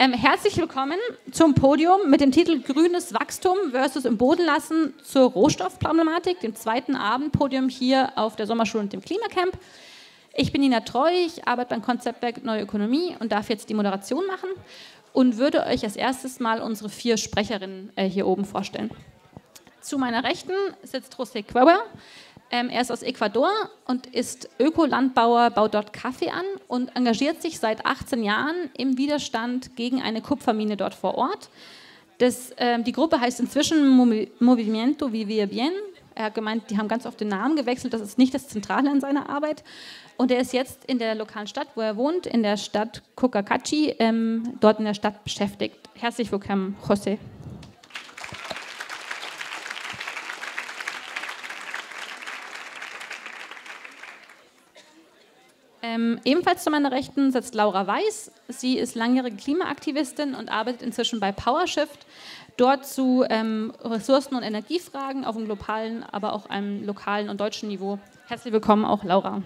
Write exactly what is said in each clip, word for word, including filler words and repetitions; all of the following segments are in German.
Ähm, herzlich willkommen zum Podium mit dem Titel Grünes Wachstum versus im Boden lassen zur Rohstoffproblematik, dem zweiten Abendpodium hier auf der Sommerschule und dem Klimacamp. Ich bin Nina Treu, ich arbeite beim Konzeptwerk Neue Ökonomie und darf jetzt die Moderation machen und würde euch als erstes mal unsere vier Sprecherinnen äh, hier oben vorstellen. Zu meiner Rechten sitzt José Cuellar. Ähm, er ist aus Ecuador und ist Ökolandbauer, baut dort Kaffee an und engagiert sich seit achtzehn Jahren im Widerstand gegen eine Kupfermine dort vor Ort. Das, ähm, die Gruppe heißt inzwischen Movimiento Vivir Bien. Er hat gemeint, die haben ganz oft den Namen gewechselt, das ist nicht das Zentrale an seiner Arbeit. Und er ist jetzt in der lokalen Stadt, wo er wohnt, in der Stadt Cocacachi, ähm, dort in der Stadt beschäftigt. Herzlich willkommen, José. Ähm, ebenfalls zu meiner Rechten sitzt Laura Weiß. Sie ist langjährige Klimaaktivistin und arbeitet inzwischen bei PowerShift, dort zu ähm, Ressourcen- und Energiefragen auf dem globalen, aber auch einem lokalen und deutschen Niveau. Herzlich willkommen auch Laura.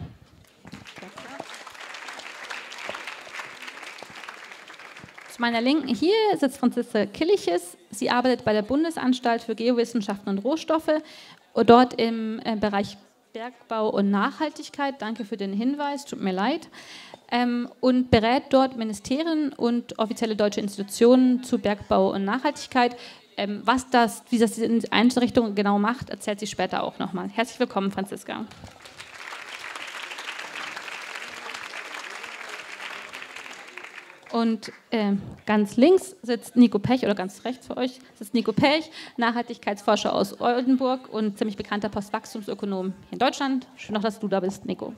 Zu meiner Linken hier sitzt Franziska Killiches. Sie arbeitet bei der Bundesanstalt für Geowissenschaften und Rohstoffe, dort im äh, Bereich Bergbau und Nachhaltigkeit, danke für den Hinweis, tut mir leid, ähm, und berät dort Ministerien und offizielle deutsche Institutionen zu Bergbau und Nachhaltigkeit. Ähm, was das, wie das in Einrichtungen genau macht, erzählt sie später auch nochmal. Herzlich willkommen, Franziska. Und äh, ganz links sitzt Nico Pech, oder ganz rechts für euch sitzt Nico Pech, Nachhaltigkeitsforscher aus Oldenburg und ziemlich bekannter Postwachstumsökonom hier in Deutschland. Schön auch, dass du da bist, Nico.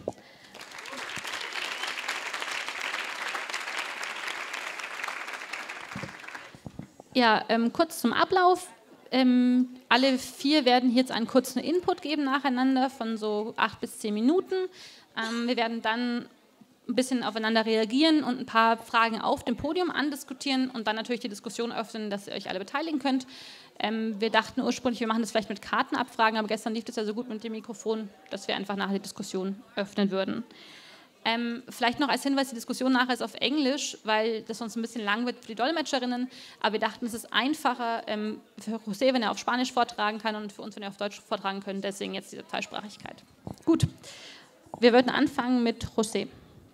Ja, ähm, kurz zum Ablauf. Ähm, alle vier werden jetzt einen kurzen Input geben nacheinander von so acht bis zehn Minuten. Ähm, wir werden dann ein bisschen aufeinander reagieren und ein paar Fragen auf dem Podium andiskutieren und dann natürlich die Diskussion öffnen, dass ihr euch alle beteiligen könnt. Ähm, wir dachten ursprünglich, wir machen das vielleicht mit Kartenabfragen, aber gestern lief das ja so gut mit dem Mikrofon, dass wir einfach nachher die Diskussion öffnen würden. Ähm, vielleicht noch als Hinweis, die Diskussion nachher ist auf Englisch, weil das sonst ein bisschen lang wird für die Dolmetscherinnen, aber wir dachten, es ist einfacher ähm, für José, wenn er auf Spanisch vortragen kann und für uns, wenn er auf Deutsch vortragen können, deswegen jetzt diese Zweisprachigkeit. Gut, wir würden anfangen mit José.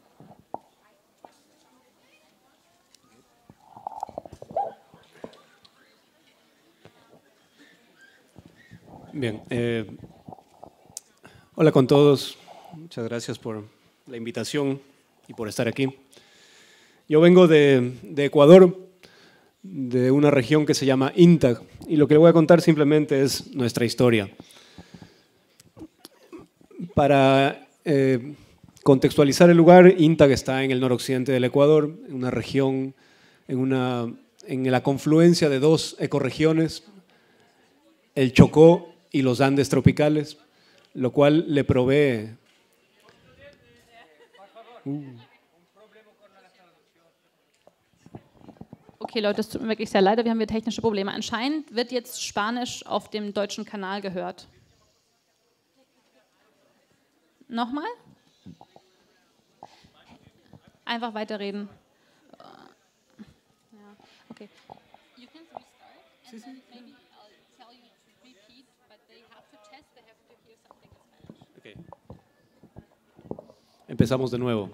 Bien, eh, hola con todos, muchas gracias por la invitación y por estar aquí. Yo vengo de, de Ecuador, de una región que se llama INTAC, y lo que le voy a contar simplemente es nuestra historia. Para eh, contextualizar el lugar, INTAC está en el noroccidente del Ecuador, en una región, en, una, en la confluencia de dos ecorregiones, el Chocó y los Andes tropicales, lo cual le provee... Uh. Okay, Leute, es tut mir wirklich sehr leid, wir haben hier technische Probleme. Anscheinend wird jetzt Spanisch auf dem deutschen Kanal gehört. Nochmal? Einfach weiterreden. Ja, okay. You can restart and then maybe I'll tell you to repeat, but they have to test, they have to hear something in Spanish. Okay. Empezamos de nuevo.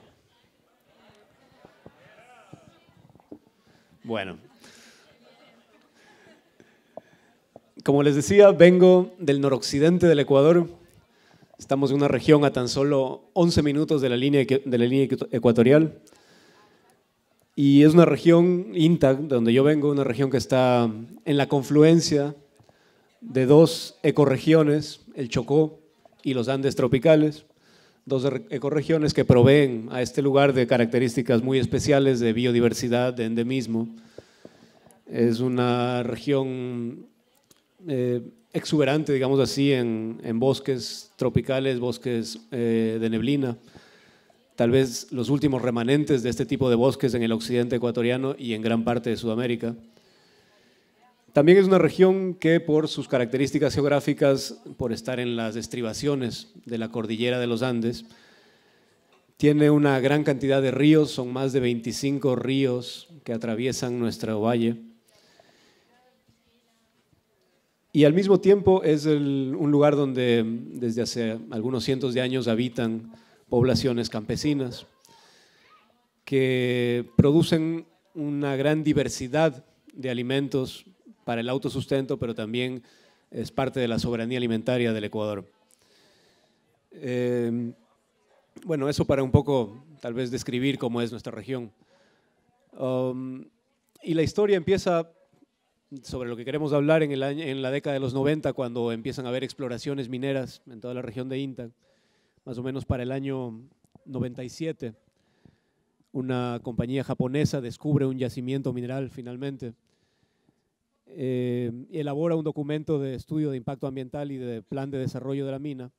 Bueno. Como les decía, vengo del noroccidente del Ecuador. Estamos en una región a tan solo once minutos de la línea, de la línea ecuatorial. Y es una región, INTAC, de donde yo vengo, una región que está en la confluencia de dos ecorregiones, el Chocó y los Andes tropicales, dos ecorregiones que proveen a este lugar de características muy especiales de biodiversidad, de endemismo. Es una región eh, exuberante, digamos así, en, en bosques tropicales, bosques eh, de neblina. Tal vez los últimos remanentes de este tipo de bosques en el occidente ecuatoriano y en gran parte de Sudamérica. También es una región que por sus características geográficas, por estar en las estribaciones de la cordillera de los Andes, Tiene una gran cantidad de ríos, son más de veinticinco ríos que atraviesan nuestro valle. Y al mismo tiempo es el, un lugar donde desde hace algunos cientos de años habitan poblaciones campesinas que producen una gran diversidad de alimentos para el autosustento, pero también es parte de la soberanía alimentaria del Ecuador. Eh, bueno, eso para un poco tal vez describir cómo es nuestra región. Um, y la historia empieza sobre lo que queremos hablar en, el año, en la década de los noventa, cuando empiezan a haber exploraciones mineras en toda la región de INTA, más o menos para el año noventa y siete. Una compañía japonesa descubre un yacimiento mineral finalmente, eh, y elabora un documento de estudio de impacto ambiental y de plan de desarrollo de la mina.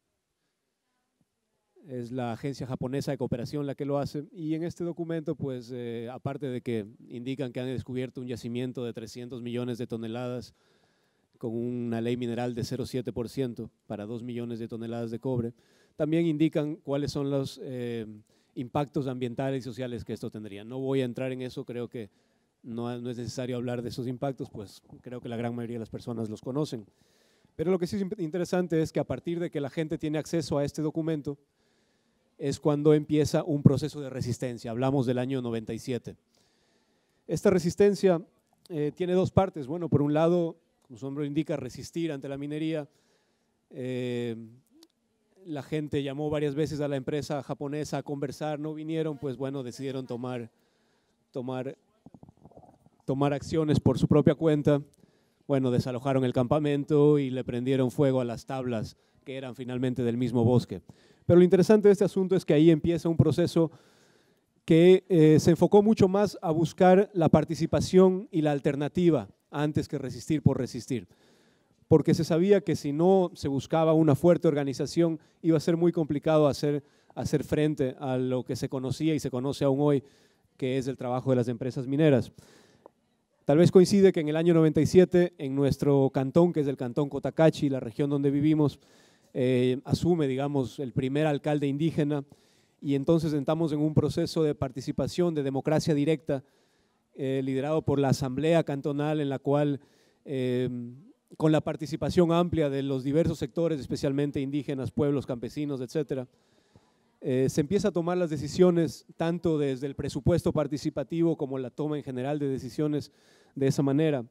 Es la agencia japonesa de cooperación la que lo hace, y en este documento, pues, eh, aparte de que indican que han descubierto un yacimiento de trescientos millones de toneladas con una ley mineral de cero coma siete por ciento para dos millones de toneladas de cobre, también indican cuáles son los eh, impactos ambientales y sociales que esto tendría. No voy a entrar en eso, creo que no, no es necesario hablar de esos impactos, pues creo que la gran mayoría de las personas los conocen. Pero lo que sí es interesante es que a partir de que la gente tiene acceso a este documento, es cuando empieza un proceso de resistencia. Hablamos del año noventa y siete. Esta resistencia eh, tiene dos partes. Bueno, por un lado, como su nombre indica, resistir ante la minería. Eh, la gente llamó varias veces a la empresa japonesa a conversar, no vinieron, pues bueno, decidieron tomar, tomar, tomar acciones por su propia cuenta. Bueno, desalojaron el campamento y le prendieron fuego a las tablas que eran finalmente del mismo bosque. Pero lo interesante de este asunto es que ahí empieza un proceso que eh, se enfocó mucho más a buscar la participación y la alternativa antes que resistir por resistir. Porque se sabía que si no se buscaba una fuerte organización, iba a ser muy complicado hacer, hacer frente a lo que se conocía y se conoce aún hoy, que es el trabajo de las empresas mineras. Tal vez coincide que en el año noventa y siete, en nuestro cantón, que es el cantón Cotacachi, la región donde vivimos, Eh, asume, digamos, el primer alcalde indígena, y entonces entramos en un proceso de participación, de democracia directa, eh, liderado por la asamblea cantonal, en la cual, eh, con la participación amplia de los diversos sectores, especialmente indígenas, pueblos, campesinos, etcétera, eh, se empieza a tomar las decisiones tanto desde el presupuesto participativo como la toma en general de decisiones de esa manera.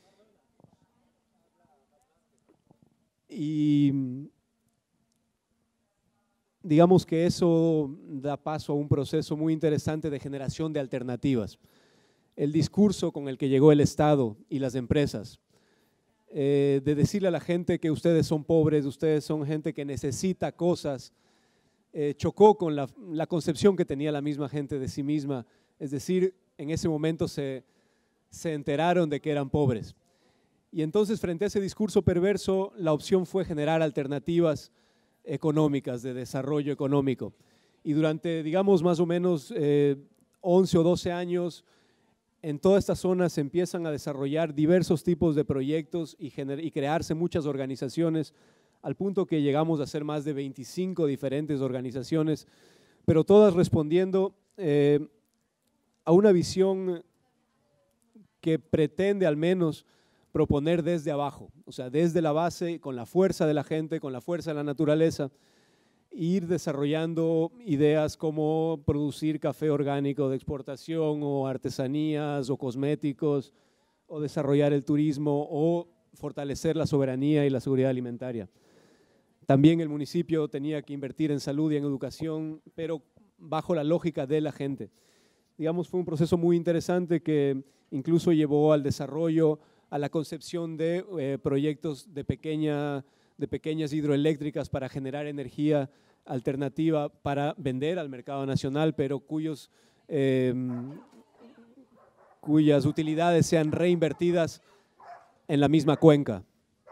Y digamos que eso da paso a un proceso muy interesante de generación de alternativas. El discurso con el que llegó el Estado y las empresas, eh, de decirle a la gente que ustedes son pobres, ustedes son gente que necesita cosas, eh, chocó con la, la concepción que tenía la misma gente de sí misma. Es decir, en ese momento se, se enteraron de que eran pobres. Y entonces, frente a ese discurso perverso, la opción fue generar alternativas económicas, de desarrollo económico. Y durante, digamos, más o menos eh, once o doce años, en toda esta zona se empiezan a desarrollar diversos tipos de proyectos y, y crearse muchas organizaciones, al punto que llegamos a ser más de veinticinco diferentes organizaciones, pero todas respondiendo eh, a una visión que pretende al menos proponer desde abajo, o sea, desde la base, con la fuerza de la gente, con la fuerza de la naturaleza, ir desarrollando ideas como producir café orgánico de exportación, o artesanías, o cosméticos, o desarrollar el turismo, o fortalecer la soberanía y la seguridad alimentaria. También el municipio tenía que invertir en salud y en educación, pero bajo la lógica de la gente. Digamos, fue un proceso muy interesante que incluso llevó al desarrollo, a la concepción de eh, proyectos de, pequeña, de pequeñas hidroeléctricas para generar energía alternativa para vender al mercado nacional, pero cuyos, eh, cuyas utilidades sean reinvertidas en la misma cuenca.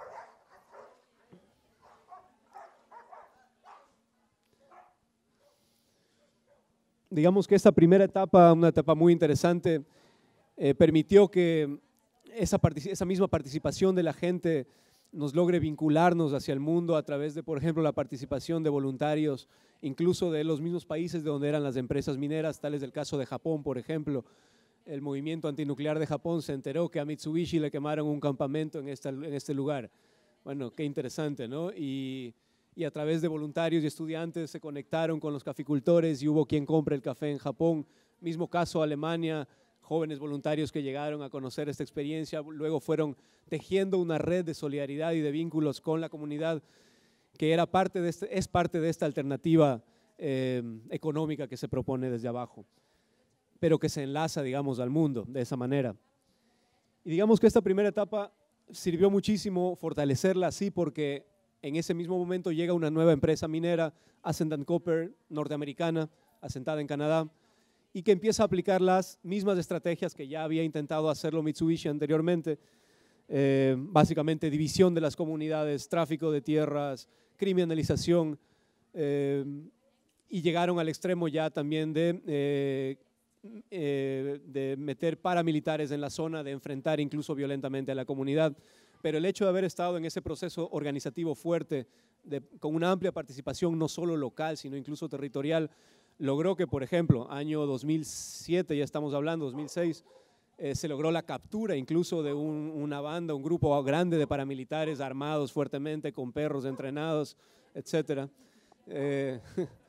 Digamos que esta primera etapa, una etapa muy interesante, eh, permitió que esa, esa misma participación de la gente nos logre vincularnos hacia el mundo a través de, por ejemplo, la participación de voluntarios, incluso de los mismos países de donde eran las empresas mineras, tal es el caso de Japón, por ejemplo. El movimiento antinuclear de Japón se enteró que a Mitsubishi le quemaron un campamento en, esta, en este lugar. Bueno, qué interesante, ¿no? Y, y a través de voluntarios y estudiantes se conectaron con los caficultores y hubo quien compre el café en Japón. Mismo caso Alemania, jóvenes voluntarios que llegaron a conocer esta experiencia, luego fueron tejiendo una red de solidaridad y de vínculos con la comunidad que era parte de este, es parte de esta alternativa eh, económica que se propone desde abajo, pero que se enlaza, digamos, al mundo de esa manera. Y digamos que esta primera etapa sirvió muchísimo fortalecerla así porque en ese mismo momento llega una nueva empresa minera, Ascent and Copper, norteamericana, asentada en Canadá, y que empieza a aplicar las mismas estrategias que ya había intentado hacerlo Mitsubishi anteriormente, eh, básicamente división de las comunidades, tráfico de tierras, criminalización, eh, y llegaron al extremo ya también de, eh, eh, de meter paramilitares en la zona, de enfrentar incluso violentamente a la comunidad. Pero el hecho de haber estado en ese proceso organizativo fuerte, de, con una amplia participación no solo local, sino incluso territorial, logró que, por ejemplo, año dos mil siete, ya estamos hablando, dos mil seis, eh, se logró la captura incluso de un, una banda, un grupo grande de paramilitares armados fuertemente, con perros entrenados, etcétera. Eh,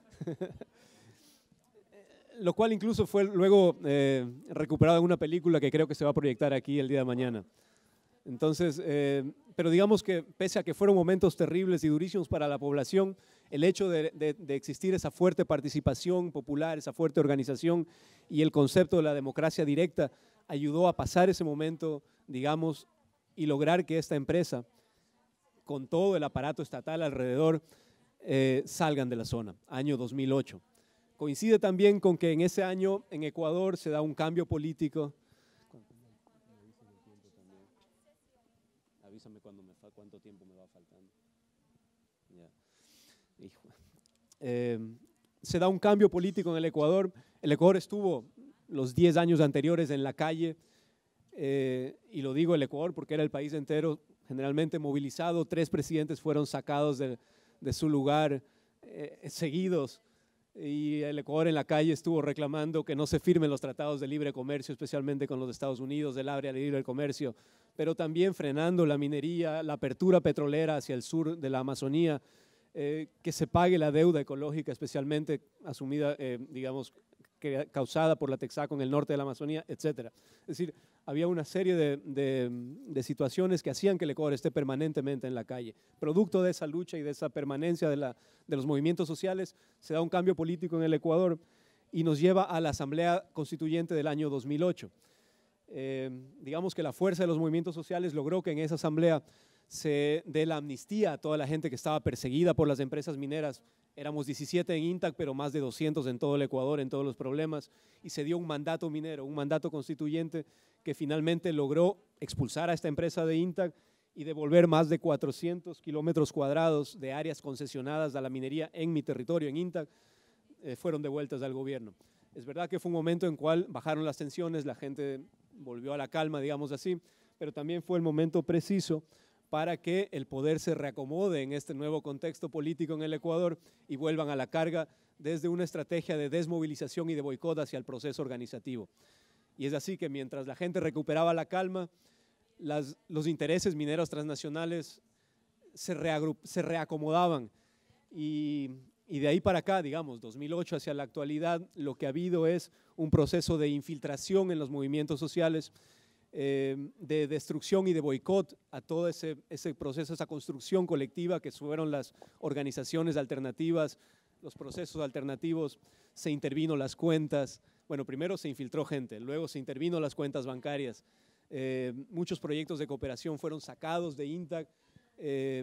lo cual incluso fue luego eh, recuperado en una película que creo que se va a proyectar aquí el día de mañana. Entonces, eh, pero digamos que pese a que fueron momentos terribles y durísimos para la población, el hecho de, de, de existir esa fuerte participación popular, esa fuerte organización y el concepto de la democracia directa ayudó a pasar ese momento, digamos, y lograr que esta empresa, con todo el aparato estatal alrededor, eh, salgan de la zona, año dos mil ocho. Coincide también con que en ese año en Ecuador se da un cambio político. Avísame cuando me fa cuánto tiempo me va faltando. Yeah. Hijo. Eh, se da un cambio político en el Ecuador. El Ecuador estuvo los diez años anteriores en la calle, eh, y lo digo el Ecuador porque era el país entero generalmente movilizado. Tres presidentes fueron sacados de, de su lugar, eh, seguidos, y el Ecuador en la calle estuvo reclamando que no se firmen los tratados de libre comercio, especialmente con los Estados Unidos, del área de libre comercio, pero también frenando la minería, la apertura petrolera hacia el sur de la Amazonía, eh, que se pague la deuda ecológica, especialmente asumida, eh, digamos, que, causada por la Texaco en el norte de la Amazonía, etcétera. Es decir, había una serie de, de, de situaciones que hacían que el Ecuador esté permanentemente en la calle. Producto de esa lucha y de esa permanencia de, la, de los movimientos sociales, se da un cambio político en el Ecuador y nos lleva a la Asamblea Constituyente del año dos mil ocho. Eh, digamos que la fuerza de los movimientos sociales logró que en esa asamblea se dé la amnistía a toda la gente que estaba perseguida por las empresas mineras. Éramos diecisiete en INTAC, pero más de doscientos en todo el Ecuador, en todos los problemas, y se dio un mandato minero, un mandato constituyente que finalmente logró expulsar a esta empresa de INTAC y devolver más de cuatrocientos kilómetros cuadrados de áreas concesionadas a la minería en mi territorio, en INTAC, eh, fueron devueltas al gobierno. Es verdad que fue un momento en el cual bajaron las tensiones, la gente volvió a la calma, digamos así, pero también fue el momento preciso para que el poder se reacomode en este nuevo contexto político en el Ecuador y vuelvan a la carga desde una estrategia de desmovilización y de boicot hacia el proceso organizativo. Y es así que mientras la gente recuperaba la calma, las, los intereses mineros transnacionales se, se reacomodaban y, y de ahí para acá, digamos, dos mil ocho hacia la actualidad, lo que ha habido es un proceso de infiltración en los movimientos sociales, Eh, de destrucción y de boicot a todo ese, ese proceso, esa construcción colectiva que fueron las organizaciones alternativas, los procesos alternativos. Se intervino las cuentas, bueno, primero se infiltró gente, luego se intervino las cuentas bancarias, eh, muchos proyectos de cooperación fueron sacados de INTAC, eh,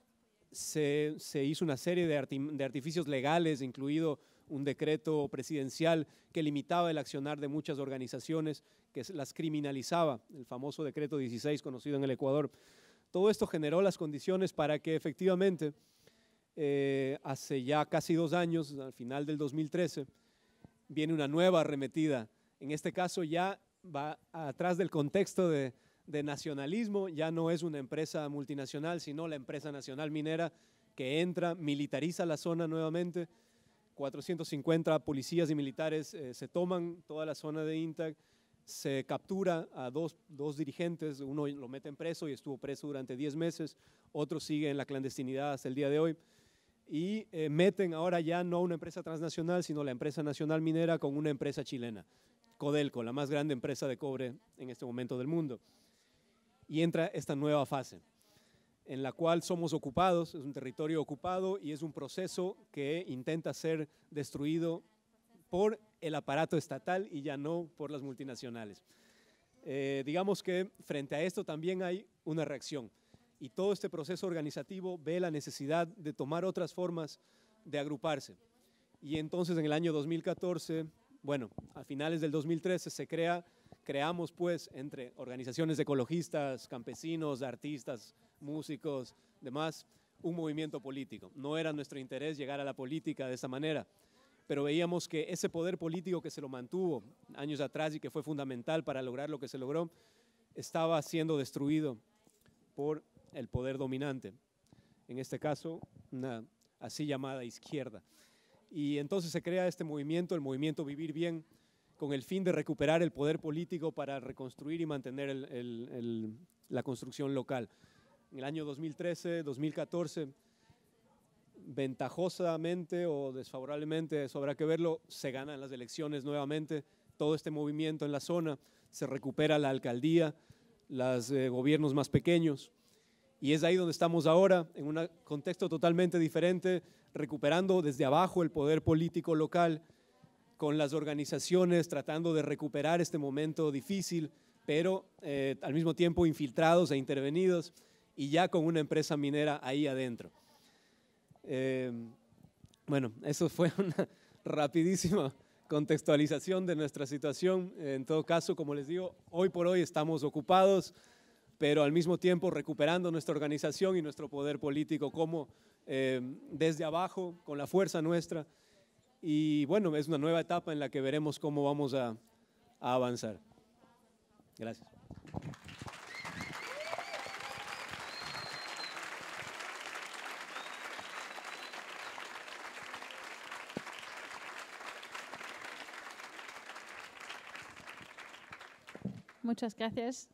se, se hizo una serie de, arti de artificios legales, incluido un decreto presidencial que limitaba el accionar de muchas organizaciones, que las criminalizaba, el famoso decreto dieciséis conocido en el Ecuador. Todo esto generó las condiciones para que efectivamente eh, hace ya casi dos años, al final del dos mil trece, viene una nueva arremetida. En este caso ya va atrás del contexto de, de nacionalismo, ya no es una empresa multinacional, sino la empresa nacional minera que entra, militariza la zona nuevamente. cuatrocientos cincuenta policías y militares eh, se toman toda la zona de Intag, se captura a dos, dos dirigentes, uno lo meten preso y estuvo preso durante diez meses, otro sigue en la clandestinidad hasta el día de hoy, y eh, meten ahora ya no una empresa transnacional, sino la empresa nacional minera con una empresa chilena, Codelco, la más grande empresa de cobre en este momento del mundo. Y entra esta nueva fase, en la cual somos ocupados, es un territorio ocupado y es un proceso que intenta ser destruido por el aparato estatal y ya no por las multinacionales. Eh, digamos que frente a esto también hay una reacción y todo este proceso organizativo ve la necesidad de tomar otras formas de agruparse. Y entonces en el año dos mil catorce, bueno, a finales del dos mil trece se crea, creamos pues entre organizaciones ecologistas, campesinos, artistas, músicos, demás, un movimiento político. No era nuestro interés llegar a la política de esa manera, pero veíamos que ese poder político que se lo mantuvo años atrás y que fue fundamental para lograr lo que se logró, estaba siendo destruido por el poder dominante, en este caso una así llamada izquierda. Y entonces se crea este movimiento, el movimiento Vivir Bien, con el fin de recuperar el poder político para reconstruir y mantener el, el, el, la construcción local. En el año dos mil trece, dos mil catorce, ventajosamente o desfavorablemente, eso habrá que verlo, se ganan las elecciones nuevamente, todo este movimiento en la zona, se recupera la alcaldía, los eh, gobiernos más pequeños, y es ahí donde estamos ahora, en un contexto totalmente diferente, recuperando desde abajo el poder político local, con las organizaciones tratando de recuperar este momento difícil, pero eh, al mismo tiempo infiltrados e intervenidos, y ya con una empresa minera ahí adentro. Eh, bueno, eso fue una rapidísima contextualización de nuestra situación. En todo caso, como les digo, hoy por hoy estamos ocupados, pero al mismo tiempo recuperando nuestra organización y nuestro poder político como eh, desde abajo, con la fuerza nuestra. Y bueno, es una nueva etapa en la que veremos cómo vamos a, a avanzar. Gracias. Muchas gracias.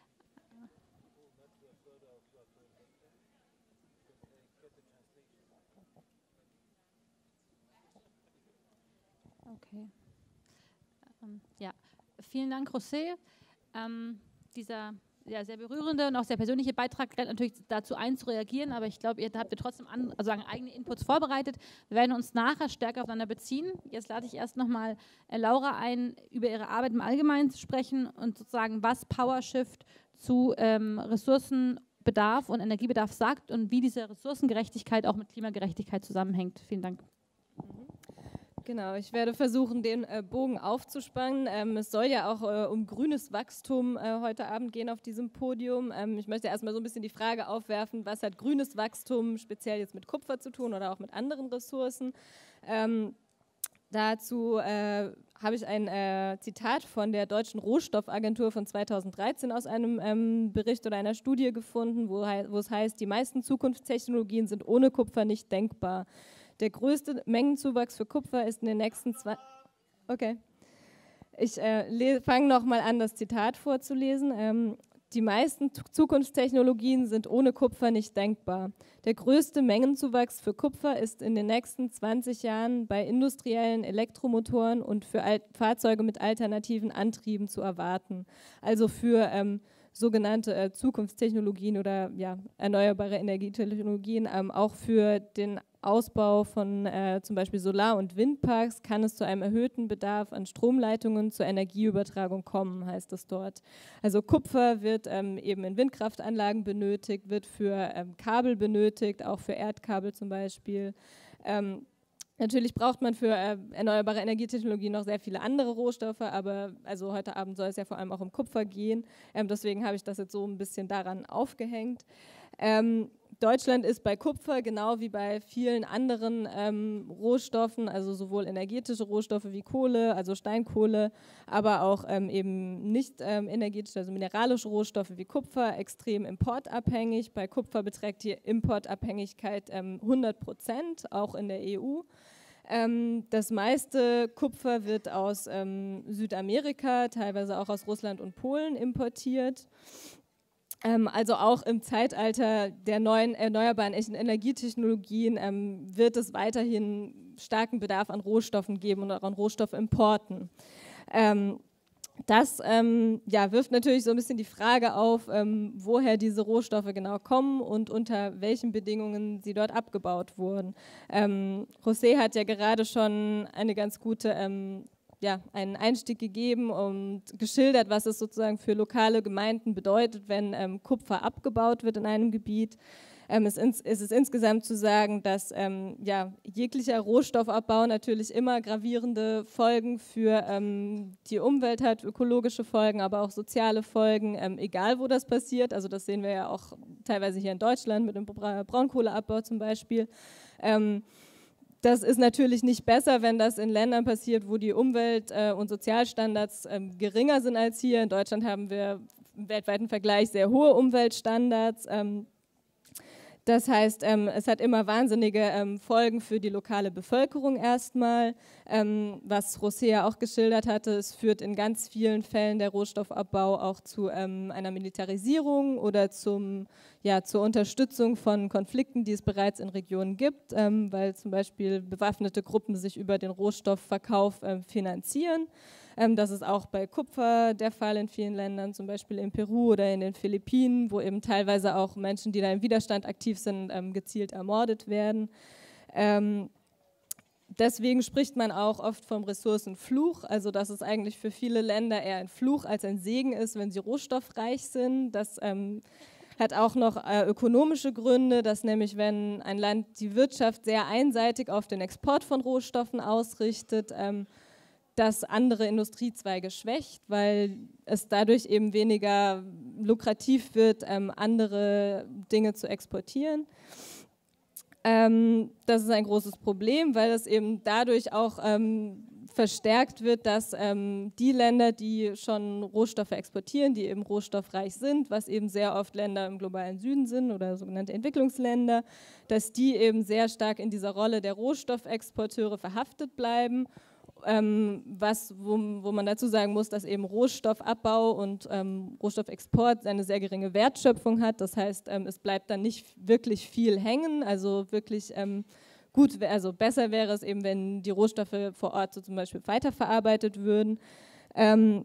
Okay. Ähm, ja, vielen Dank, José. Ähm, dieser ja, sehr berührende und auch sehr persönliche Beitrag lädt natürlich dazu ein, zu reagieren, aber ich glaube, ihr habt ihr trotzdem an, also eigene Inputs vorbereitet. Wir werden uns nachher stärker aufeinander beziehen. Jetzt lade ich erst nochmal äh, Laura ein, über ihre Arbeit im Allgemeinen zu sprechen und sozusagen, was PowerShift zu ähm, Ressourcenbedarf und Energiebedarf sagt und wie diese Ressourcengerechtigkeit auch mit Klimagerechtigkeit zusammenhängt. Vielen Dank. Genau, ich werde versuchen, den äh, Bogen aufzuspannen. Ähm, es soll ja auch äh, um grünes Wachstum äh, heute Abend gehen auf diesem Podium. Ähm, ich möchte erstmal so ein bisschen die Frage aufwerfen, was hat grünes Wachstum speziell jetzt mit Kupfer zu tun oder auch mit anderen Ressourcen? Ähm, dazu äh, habe ich ein äh, Zitat von der Deutschen Rohstoffagentur von zweitausenddreizehn aus einem ähm, Bericht oder einer Studie gefunden, wo, wo es heißt, die meisten Zukunftstechnologien sind ohne Kupfer nicht denkbar. Der größte Mengenzuwachs für Kupfer ist in den nächsten zwei... Okay. Ich äh, fange nochmal an, das Zitat vorzulesen. Ähm, die meisten Zukunftstechnologien sind ohne Kupfer nicht denkbar. Der größte Mengenzuwachs für Kupfer ist in den nächsten zwanzig Jahren bei industriellen Elektromotoren und für Al- Fahrzeuge mit alternativen Antrieben zu erwarten. Also für ähm, sogenannte äh, Zukunftstechnologien oder ja, erneuerbare Energietechnologien, ähm, auch für den Ausbau von äh, zum Beispiel Solar- und Windparks kann es zu einem erhöhten Bedarf an Stromleitungen zur Energieübertragung kommen, heißt es dort. Also Kupfer wird ähm, eben in Windkraftanlagen benötigt, wird für ähm, Kabel benötigt, auch für Erdkabel zum Beispiel. Ähm, Natürlich braucht man für äh, erneuerbare Energietechnologien noch sehr viele andere Rohstoffe, aber also heute Abend soll es ja vor allem auch um Kupfer gehen. Ähm, deswegen habe ich das jetzt so ein bisschen daran aufgehängt. Ähm, Deutschland ist bei Kupfer genau wie bei vielen anderen ähm, Rohstoffen, also sowohl energetische Rohstoffe wie Kohle, also Steinkohle, aber auch ähm, eben nicht ähm, energetische, also mineralische Rohstoffe wie Kupfer, extrem importabhängig. Bei Kupfer beträgt die Importabhängigkeit ähm, hundert Prozent, auch in der E U. Ähm, das meiste Kupfer wird aus ähm, Südamerika, teilweise auch aus Russland und Polen importiert. Ähm, also auch im Zeitalter der neuen erneuerbaren Energietechnologien ähm, wird es weiterhin starken Bedarf an Rohstoffen geben und auch an Rohstoffimporten. Ähm, das ähm, ja, wirft natürlich so ein bisschen die Frage auf, ähm, woher diese Rohstoffe genau kommen und unter welchen Bedingungen sie dort abgebaut wurden. Ähm, José hat ja gerade schon eine ganz gute ähm, ja, einen Einstieg gegeben und geschildert, was es sozusagen für lokale Gemeinden bedeutet, wenn ähm, Kupfer abgebaut wird in einem Gebiet. Ähm, es, ins, es ist insgesamt zu sagen, dass ähm, ja, jeglicher Rohstoffabbau natürlich immer gravierende Folgen für ähm, die Umwelt hat, ökologische Folgen, aber auch soziale Folgen, ähm, egal wo das passiert. Also das sehen wir ja auch teilweise hier in Deutschland mit dem Bra- Braunkohleabbau zum Beispiel. Ähm, Das ist natürlich nicht besser, wenn das in Ländern passiert, wo die Umwelt- äh, und Sozialstandards ähm, geringer sind als hier. In Deutschland haben wir im weltweiten Vergleich sehr hohe Umweltstandards. Ähm, das heißt, ähm, es hat immer wahnsinnige ähm, Folgen für die lokale Bevölkerung erstmal. Ähm, was José ja auch geschildert hatte, es führt in ganz vielen Fällen der Rohstoffabbau auch zu ähm, einer Militarisierung oder zum, ja, zur Unterstützung von Konflikten, die es bereits in Regionen gibt, ähm, weil zum Beispiel bewaffnete Gruppen sich über den Rohstoffverkauf äh, finanzieren. Ähm, das ist auch bei Kupfer der Fall in vielen Ländern, zum Beispiel in Peru oder in den Philippinen, wo eben teilweise auch Menschen, die da im Widerstand aktiv sind, ähm, gezielt ermordet werden. Ähm, deswegen spricht man auch oft vom Ressourcenfluch, also dass es eigentlich für viele Länder eher ein Fluch als ein Segen ist, wenn sie rohstoffreich sind. Das ähm, hat auch noch äh, ökonomische Gründe, dass nämlich, wenn ein Land die Wirtschaft sehr einseitig auf den Export von Rohstoffen ausrichtet, ähm, dass andere Industriezweige schwächt, weil es dadurch eben weniger lukrativ wird, ähm, andere Dinge zu exportieren. Ähm, das ist ein großes Problem, weil es eben dadurch auch ähm, verstärkt wird, dass ähm, die Länder, die schon Rohstoffe exportieren, die eben rohstoffreich sind, was eben sehr oft Länder im globalen Süden sind oder sogenannte Entwicklungsländer, dass die eben sehr stark in dieser Rolle der Rohstoffexporteure verhaftet bleiben. Ähm, was, wo, wo man dazu sagen muss, dass eben Rohstoffabbau und ähm, Rohstoffexport eine sehr geringe Wertschöpfung hat. Das heißt, ähm, es bleibt dann nicht wirklich viel hängen. Also wirklich ähm, gut, also besser wäre es eben, wenn die Rohstoffe vor Ort so zum Beispiel weiterverarbeitet würden. Ähm,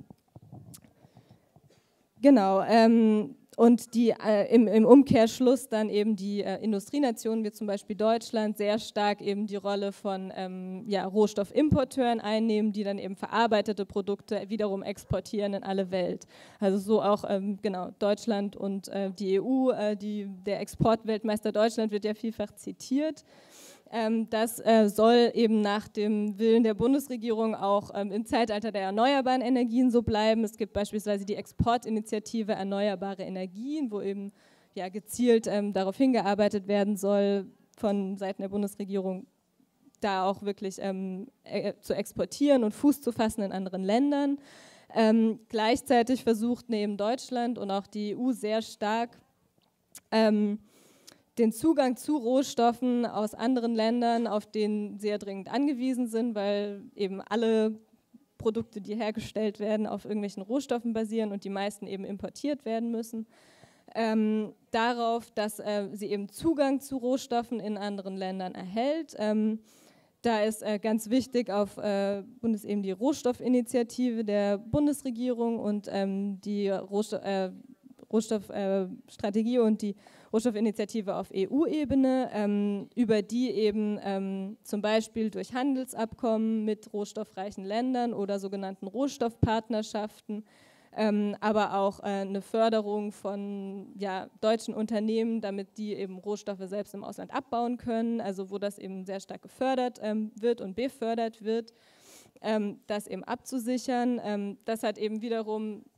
genau. Ähm, Und die, äh, im, im Umkehrschluss dann eben die äh, Industrienationen, wie zum Beispiel Deutschland, sehr stark eben die Rolle von ähm, ja, Rohstoffimporteuren einnehmen, die dann eben verarbeitete Produkte wiederum exportieren in alle Welt. Also so auch ähm, genau Deutschland und äh, die E U, äh, die, der Exportweltmeister Deutschland wird ja vielfach zitiert. Ähm, das äh, soll eben nach dem Willen der Bundesregierung auch ähm, im Zeitalter der erneuerbaren Energien so bleiben. Es gibt beispielsweise die Exportinitiative Erneuerbare Energien, wo eben ja, gezielt ähm, darauf hingearbeitet werden soll, von Seiten der Bundesregierung da auch wirklich ähm, äh, zu exportieren und Fuß zu fassen in anderen Ländern. Ähm, gleichzeitig versucht neben Deutschland und auch die E U sehr stark, ähm, den Zugang zu Rohstoffen aus anderen Ländern, auf den sehr dringend angewiesen sind, weil eben alle Produkte, die hergestellt werden, auf irgendwelchen Rohstoffen basieren und die meisten eben importiert werden müssen. Ähm, darauf, dass äh, sie eben Zugang zu Rohstoffen in anderen Ländern erhält. Ähm, da ist äh, ganz wichtig auf äh, Bundes eben die Rohstoffinitiative der Bundesregierung und ähm, die Rohstoff, äh, Rohstoffstrategie äh, und die Rohstoffinitiative auf E U-Ebene, ähm, über die eben ähm, zum Beispiel durch Handelsabkommen mit rohstoffreichen Ländern oder sogenannten Rohstoffpartnerschaften, ähm, aber auch äh, eine Förderung von ja, deutschen Unternehmen, damit die eben Rohstoffe selbst im Ausland abbauen können, also wo das eben sehr stark gefördert ähm, wird und befördert wird, ähm, das eben abzusichern. Ähm, das hat eben wiederum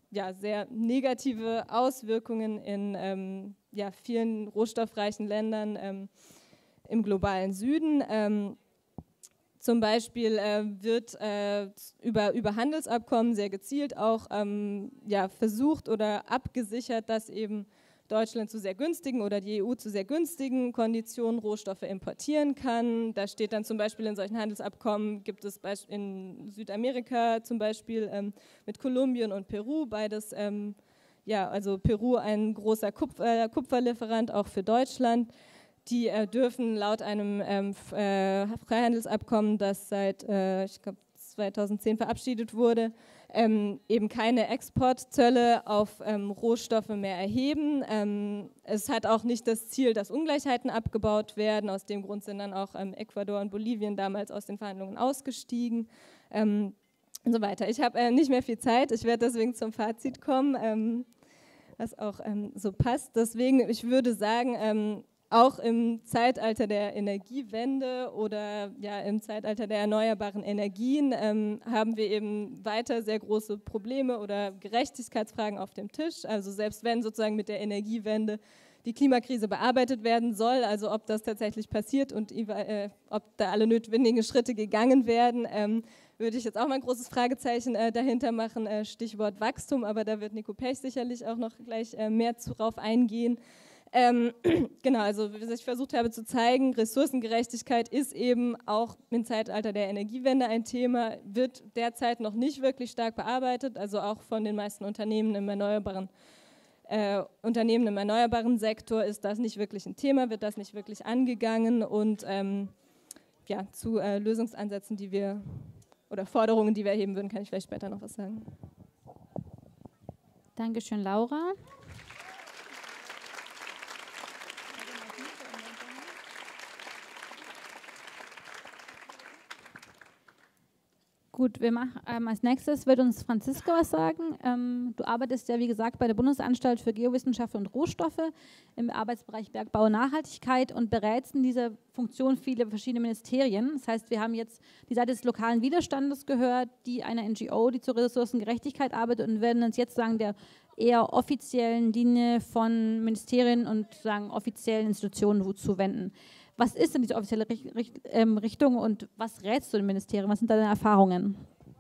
ja, sehr negative Auswirkungen in ähm, ja, vielen rohstoffreichen Ländern ähm, im globalen Süden. Ähm, zum Beispiel äh, wird äh, über, über Handelsabkommen sehr gezielt auch ähm, ja, versucht oder abgesichert, dass eben Deutschland zu sehr günstigen oder die E U zu sehr günstigen Konditionen Rohstoffe importieren kann. Da steht dann zum Beispiel in solchen Handelsabkommen, gibt es in Südamerika zum Beispiel ähm, mit Kolumbien und Peru, beides, ähm, ja, also Peru ein großer Kupfer, Kupferlieferant auch für Deutschland. Die äh, dürfen laut einem ähm, äh, Freihandelsabkommen, das seit, äh, ich glaube, zweitausendzehn verabschiedet wurde, ähm, eben keine Exportzölle auf ähm, Rohstoffe mehr erheben. Ähm, es hat auch nicht das Ziel, dass Ungleichheiten abgebaut werden. Aus dem Grund sind dann auch ähm, Ecuador und Bolivien damals aus den Verhandlungen ausgestiegen ähm, und so weiter. Ich habe äh, nicht mehr viel Zeit, ich werde deswegen zum Fazit kommen, ähm, was auch ähm, so passt. Deswegen, ich würde sagen, ähm, auch im Zeitalter der Energiewende oder ja, im Zeitalter der erneuerbaren Energien ähm, haben wir eben weiter sehr große Probleme oder Gerechtigkeitsfragen auf dem Tisch. Also selbst wenn sozusagen mit der Energiewende die Klimakrise bearbeitet werden soll, also ob das tatsächlich passiert und äh, ob da alle notwendigen Schritte gegangen werden, ähm, würde ich jetzt auch mal ein großes Fragezeichen äh, dahinter machen, äh, Stichwort Wachstum, aber da wird Nico Pech sicherlich auch noch gleich äh, mehr drauf eingehen. Ähm, genau, also wie ich versucht habe zu zeigen, Ressourcengerechtigkeit ist eben auch im Zeitalter der Energiewende ein Thema, wird derzeit noch nicht wirklich stark bearbeitet, also auch von den meisten Unternehmen im erneuerbaren, äh, Unternehmen im erneuerbaren Sektor ist das nicht wirklich ein Thema, wird das nicht wirklich angegangen und ähm, ja, zu äh, Lösungsansätzen, die wir oder Forderungen, die wir erheben würden, kann ich vielleicht später noch was sagen. Dankeschön, Laura. Gut, wir machen ähm, als nächstes wird uns Franziska was sagen. Ähm, du arbeitest ja, wie gesagt, bei der Bundesanstalt für Geowissenschaften und Rohstoffe im Arbeitsbereich Bergbau und Nachhaltigkeit und berätst in dieser Funktion viele verschiedene Ministerien. Das heißt, wir haben jetzt die Seite des lokalen Widerstandes gehört, die einer N G O, die zur Ressourcengerechtigkeit arbeitet und werden uns jetzt sagen, der eher offiziellen Linie von Ministerien und sagen offiziellen Institutionen zuwenden. Was ist denn diese offizielle Richt Richt ähm, Richtung und was rätst du dem Ministerium? Was sind deine Erfahrungen?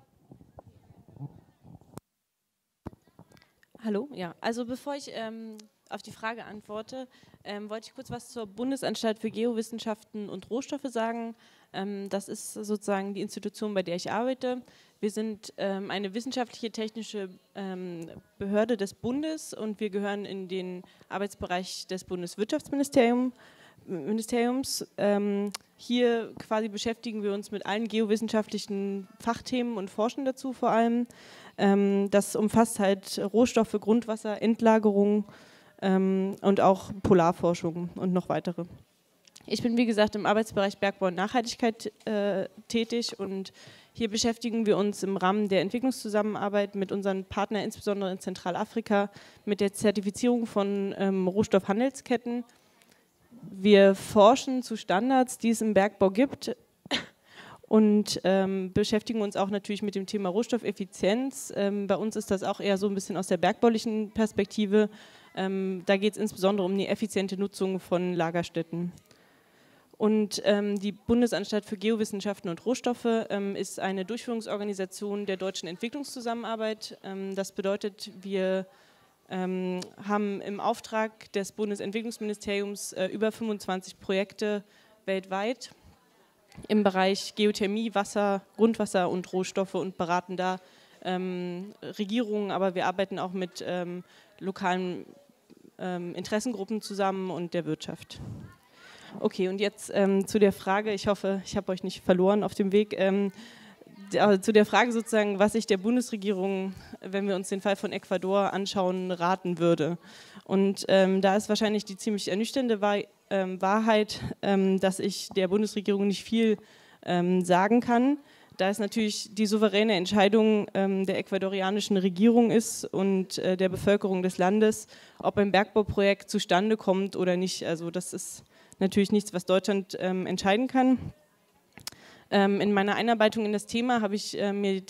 Hallo, ja. Also bevor ich ähm, auf die Frage antworte, ähm, wollte ich kurz was zur Bundesanstalt für Geowissenschaften und Rohstoffe sagen. Ähm, das ist sozusagen die Institution, bei der ich arbeite. Wir sind ähm, eine wissenschaftliche technische ähm, Behörde des Bundes und wir gehören in den Arbeitsbereich des Bundeswirtschaftsministeriums. Ministeriums. Ähm, hier quasi beschäftigen wir uns mit allen geowissenschaftlichen Fachthemen und forschen dazu vor allem. Ähm, das umfasst halt Rohstoffe, Grundwasser, Endlagerung ähm, und auch Polarforschung und noch weitere. Ich bin wie gesagt im Arbeitsbereich Bergbau und Nachhaltigkeit äh, tätig und hier beschäftigen wir uns im Rahmen der Entwicklungszusammenarbeit mit unseren Partnern, insbesondere in Zentralafrika, mit der Zertifizierung von ähm, Rohstoffhandelsketten. Wir forschen zu Standards, die es im Bergbau gibt und ähm, beschäftigen uns auch natürlich mit dem Thema Rohstoffeffizienz. Ähm, bei uns ist das auch eher so ein bisschen aus der bergbaulichen Perspektive. Ähm, da geht es insbesondere um die effiziente Nutzung von Lagerstätten. Und ähm, die Bundesanstalt für Geowissenschaften und Rohstoffe ähm, ist eine Durchführungsorganisation der deutschen Entwicklungszusammenarbeit. Ähm, das bedeutet, wir Ähm, haben im Auftrag des Bundesentwicklungsministeriums äh, über fünfundzwanzig Projekte weltweit im Bereich Geothermie, Wasser, Grundwasser und Rohstoffe und beraten da ähm, Regierungen, aber wir arbeiten auch mit ähm, lokalen ähm, Interessengruppen zusammen und der Wirtschaft. Okay, und jetzt ähm, zu der Frage, ich hoffe, ich habe euch nicht verloren auf dem Weg, ähm, zu der Frage sozusagen, was ich der Bundesregierung, wenn wir uns den Fall von Ecuador anschauen, raten würde. Und ähm, da ist wahrscheinlich die ziemlich ernüchternde Wahr, ähm, Wahrheit, ähm, dass ich der Bundesregierung nicht viel ähm, sagen kann, da es natürlich die souveräne Entscheidung ähm, der ecuadorianischen Regierung ist und äh, der Bevölkerung des Landes, ob ein Bergbauprojekt zustande kommt oder nicht. Also das ist natürlich nichts, was Deutschland ähm, entscheiden kann. In meiner Einarbeitung in das Thema habe ich äh, mir das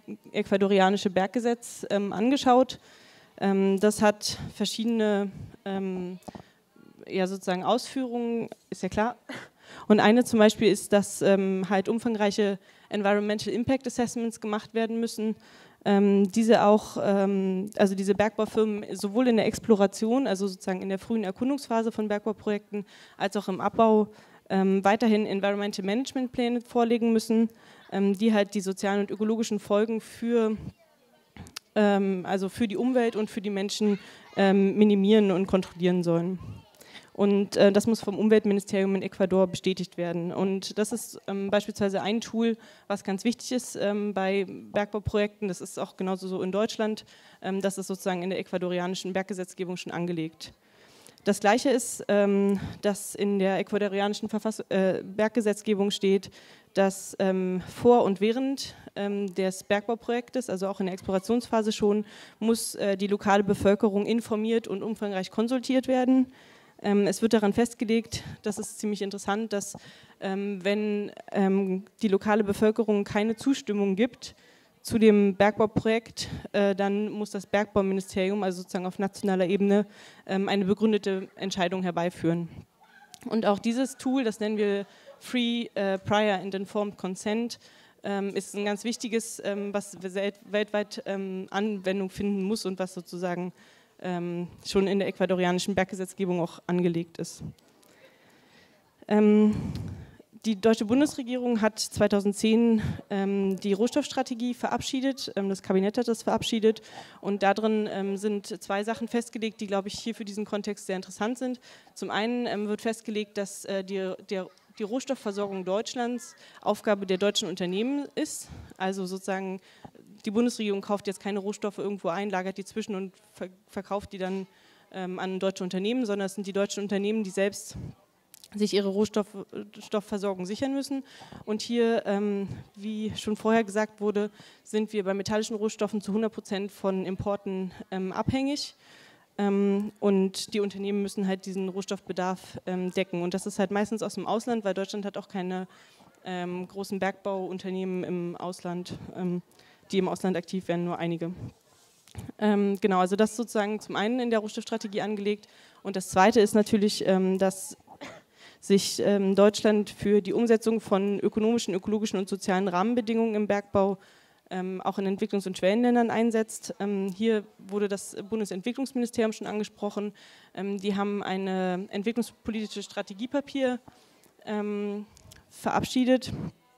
ecuadorianische Berggesetz ähm, angeschaut. Ähm, das hat verschiedene ähm, ja, sozusagen Ausführungen, ist ja klar. Und eine zum Beispiel ist, dass ähm, halt umfangreiche Environmental Impact Assessments gemacht werden müssen. Ähm, diese auch, ähm, also diese Bergbaufirmen sowohl in der Exploration, also sozusagen in der frühen Erkundungsphase von Bergbauprojekten, als auch im Abbau ähm, weiterhin Environmental Management Pläne vorlegen müssen, ähm, die halt die sozialen und ökologischen Folgen für, ähm, also für die Umwelt und für die Menschen ähm, minimieren und kontrollieren sollen. Und äh, das muss vom Umweltministerium in Ecuador bestätigt werden. Und das ist ähm, beispielsweise ein Tool, was ganz wichtig ist ähm, bei Bergbauprojekten. Das ist auch genauso so in Deutschland. Ähm, das ist sozusagen in der ecuadorianischen Berggesetzgebung schon angelegt. Das Gleiche ist, ähm, dass in der ecuadorianischen Verfass äh, Berggesetzgebung steht, dass ähm, vor und während ähm, des Bergbauprojektes, also auch in der Explorationsphase schon, muss äh, die lokale Bevölkerung informiert und umfangreich konsultiert werden. Ähm, es wird daran festgelegt, das ist ziemlich interessant, dass ähm, wenn ähm, die lokale Bevölkerung keine Zustimmung gibt zu dem Bergbauprojekt, äh, dann muss das Bergbauministerium, also sozusagen auf nationaler Ebene, ähm, eine begründete Entscheidung herbeiführen. Und auch dieses Tool, das nennen wir Free, äh, Prior and Informed Consent, ähm, ist ein ganz wichtiges, ähm, was weltweit ähm, Anwendung finden muss und was sozusagen Ähm, schon in der ecuadorianischen Berggesetzgebung auch angelegt ist. Ähm, die deutsche Bundesregierung hat zweitausendzehn ähm, die Rohstoffstrategie verabschiedet, ähm, das Kabinett hat das verabschiedet und darin ähm, sind zwei Sachen festgelegt, die, glaube ich, hier für diesen Kontext sehr interessant sind. Zum einen ähm, wird festgelegt, dass äh, die, der, die Rohstoffversorgung Deutschlands Aufgabe der deutschen Unternehmen ist, also sozusagen die Bundesregierung kauft jetzt keine Rohstoffe irgendwo ein, lagert die zwischen und ver verkauft die dann ähm, an deutsche Unternehmen, sondern es sind die deutschen Unternehmen, die selbst sich ihre Rohstoffversorgung sichern müssen. Und hier, ähm, wie schon vorher gesagt wurde, sind wir bei metallischen Rohstoffen zu hundert Prozent von Importen ähm, abhängig. Ähm, und die Unternehmen müssen halt diesen Rohstoffbedarf ähm, decken. Und das ist halt meistens aus dem Ausland, weil Deutschland hat auch keine ähm, großen Bergbauunternehmen im Ausland, ähm, die im Ausland aktiv werden, nur einige. Ähm, genau, also das sozusagen zum einen in der Rohstoffstrategie angelegt und das zweite ist natürlich, ähm, dass sich ähm, Deutschland für die Umsetzung von ökonomischen, ökologischen und sozialen Rahmenbedingungen im Bergbau ähm, auch in Entwicklungs- und Schwellenländern einsetzt. Ähm, hier wurde das Bundesentwicklungsministerium schon angesprochen. Ähm, die haben ein entwicklungspolitisches Strategiepapier ähm, verabschiedet.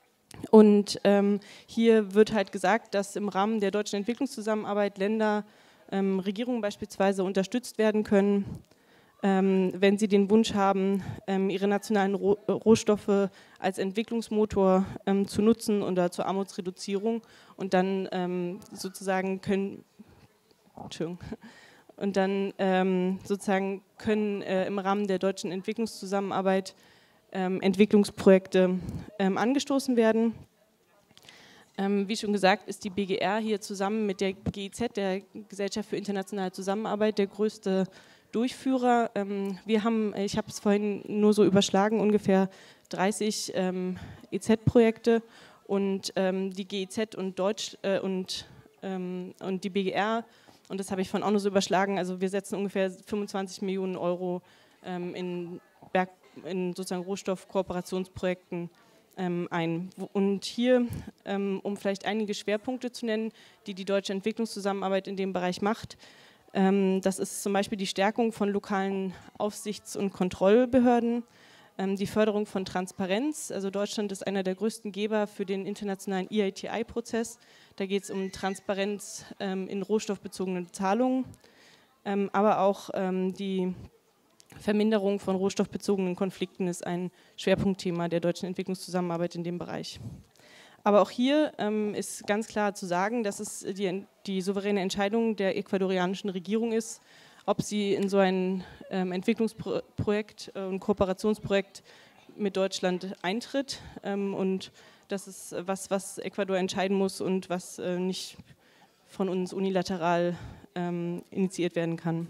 Und ähm, hier wird halt gesagt, dass im Rahmen der deutschen Entwicklungszusammenarbeit Länder, ähm, Regierungen beispielsweise unterstützt werden können, ähm, wenn sie den Wunsch haben, ähm, ihre nationalen Roh Rohstoffe als Entwicklungsmotor ähm, zu nutzen oder zur Armutsreduzierung und dann ähm, sozusagen können, Entschuldigung, und dann ähm, sozusagen können äh, im Rahmen der deutschen Entwicklungszusammenarbeit Ähm, Entwicklungsprojekte ähm, angestoßen werden. Ähm, wie schon gesagt, ist die B G R hier zusammen mit der G I Z, der Gesellschaft für internationale Zusammenarbeit, der größte Durchführer. Ähm, wir haben, ich habe es vorhin nur so überschlagen, ungefähr dreißig ähm, E Z-Projekte und ähm, die G I Z und, Deutsch, äh, und, ähm, und die B G R, und das habe ich vorhin auch nur so überschlagen, also wir setzen ungefähr fünfundzwanzig Millionen Euro ähm, in Berg in sozusagen Rohstoffkooperationsprojekten ähm, ein. Und hier, ähm, um vielleicht einige Schwerpunkte zu nennen, die die deutsche Entwicklungszusammenarbeit in dem Bereich macht, ähm, das ist zum Beispiel die Stärkung von lokalen Aufsichts- und Kontrollbehörden, ähm, die Förderung von Transparenz, also Deutschland ist einer der größten Geber für den internationalen E I T I-Prozess, da geht es um Transparenz ähm, in rohstoffbezogenen Zahlungen, ähm, aber auch ähm, die Verminderung von rohstoffbezogenen Konflikten ist ein Schwerpunktthema der deutschen Entwicklungszusammenarbeit in dem Bereich. Aber auch hier ähm, ist ganz klar zu sagen, dass es die, die souveräne Entscheidung der ecuadorianischen Regierung ist, ob sie in so ein ähm, Entwicklungsprojekt und äh, Kooperationsprojekt mit Deutschland eintritt. Ähm, und das ist was, was Ecuador entscheiden muss und was äh, nicht von uns unilateral ähm, initiiert werden kann.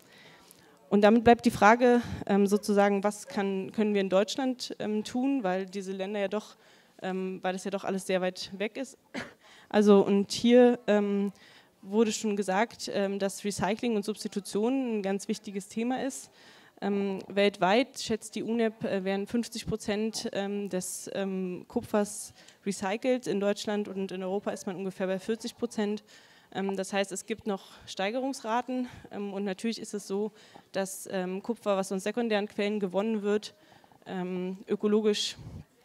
Und damit bleibt die Frage ähm, sozusagen, was kann, können wir in Deutschland ähm, tun, weil diese Länder ja doch, ähm, weil das ja doch alles sehr weit weg ist. Also und hier ähm, wurde schon gesagt, ähm, dass Recycling und Substitution ein ganz wichtiges Thema ist. Ähm, weltweit schätzt die U N E P, äh, werden fünfzig Prozent ähm, des ähm, Kupfers recycelt. In Deutschland und in Europa ist man ungefähr bei vierzig Prozent. Ähm, das heißt, es gibt noch Steigerungsraten ähm, und natürlich ist es so, dass ähm, Kupfer, was aus sekundären Quellen gewonnen wird, ähm, ökologisch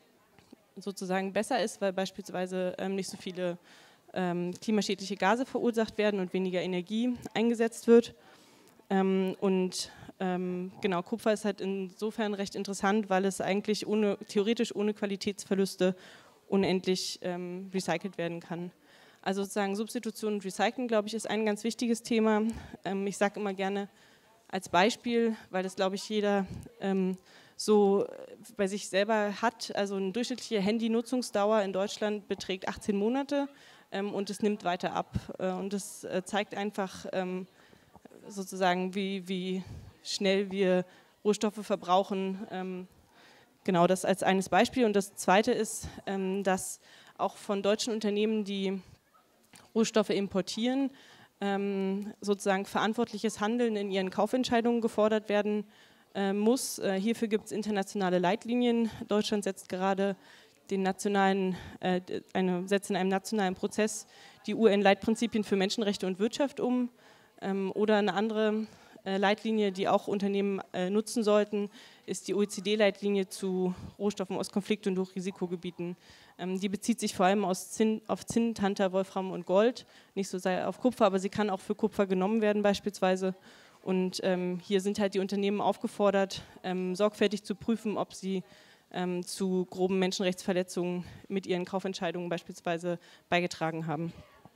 sozusagen besser ist, weil beispielsweise ähm, nicht so viele ähm, klimaschädliche Gase verursacht werden und weniger Energie eingesetzt wird. Ähm, und ähm, genau, Kupfer ist halt insofern recht interessant, weil es eigentlich ohne, theoretisch ohne Qualitätsverluste unendlich ähm, recycelt werden kann. Also sozusagen Substitution und Recycling, glaube ich, ist ein ganz wichtiges Thema. Ähm, ich sage immer gerne als Beispiel, weil das, glaube ich, jeder ähm, so bei sich selber hat. Also eine durchschnittliche Handynutzungsdauer in Deutschland beträgt achtzehn Monate ähm, und es nimmt weiter ab. Äh, und das äh, zeigt einfach ähm, sozusagen, wie, wie schnell wir Rohstoffe verbrauchen. Ähm, genau das als eines Beispiel. Und das Zweite ist, ähm, dass auch von deutschen Unternehmen, die Rohstoffe importieren, ähm, sozusagen verantwortliches Handeln in ihren Kaufentscheidungen gefordert werden äh, muss. Äh, hierfür gibt es internationale Leitlinien. Deutschland setzt gerade den nationalen, äh, eine, setzt in einem nationalen Prozess die U N-Leitprinzipien für Menschenrechte und Wirtschaft um. Ähm, oder eine andere äh, Leitlinie, die auch Unternehmen äh, nutzen sollten, ist die O E C D-Leitlinie zu Rohstoffen aus Konflikt- und Hochrisikogebieten. Ähm, die bezieht sich vor allem aus Zinn, auf Zinn, Tantal, Wolfram und Gold, nicht so sehr auf Kupfer, aber sie kann auch für Kupfer genommen werden beispielsweise. Und ähm, hier sind halt die Unternehmen aufgefordert, ähm, sorgfältig zu prüfen, ob sie ähm, zu groben Menschenrechtsverletzungen mit ihren Kaufentscheidungen beispielsweise beigetragen haben.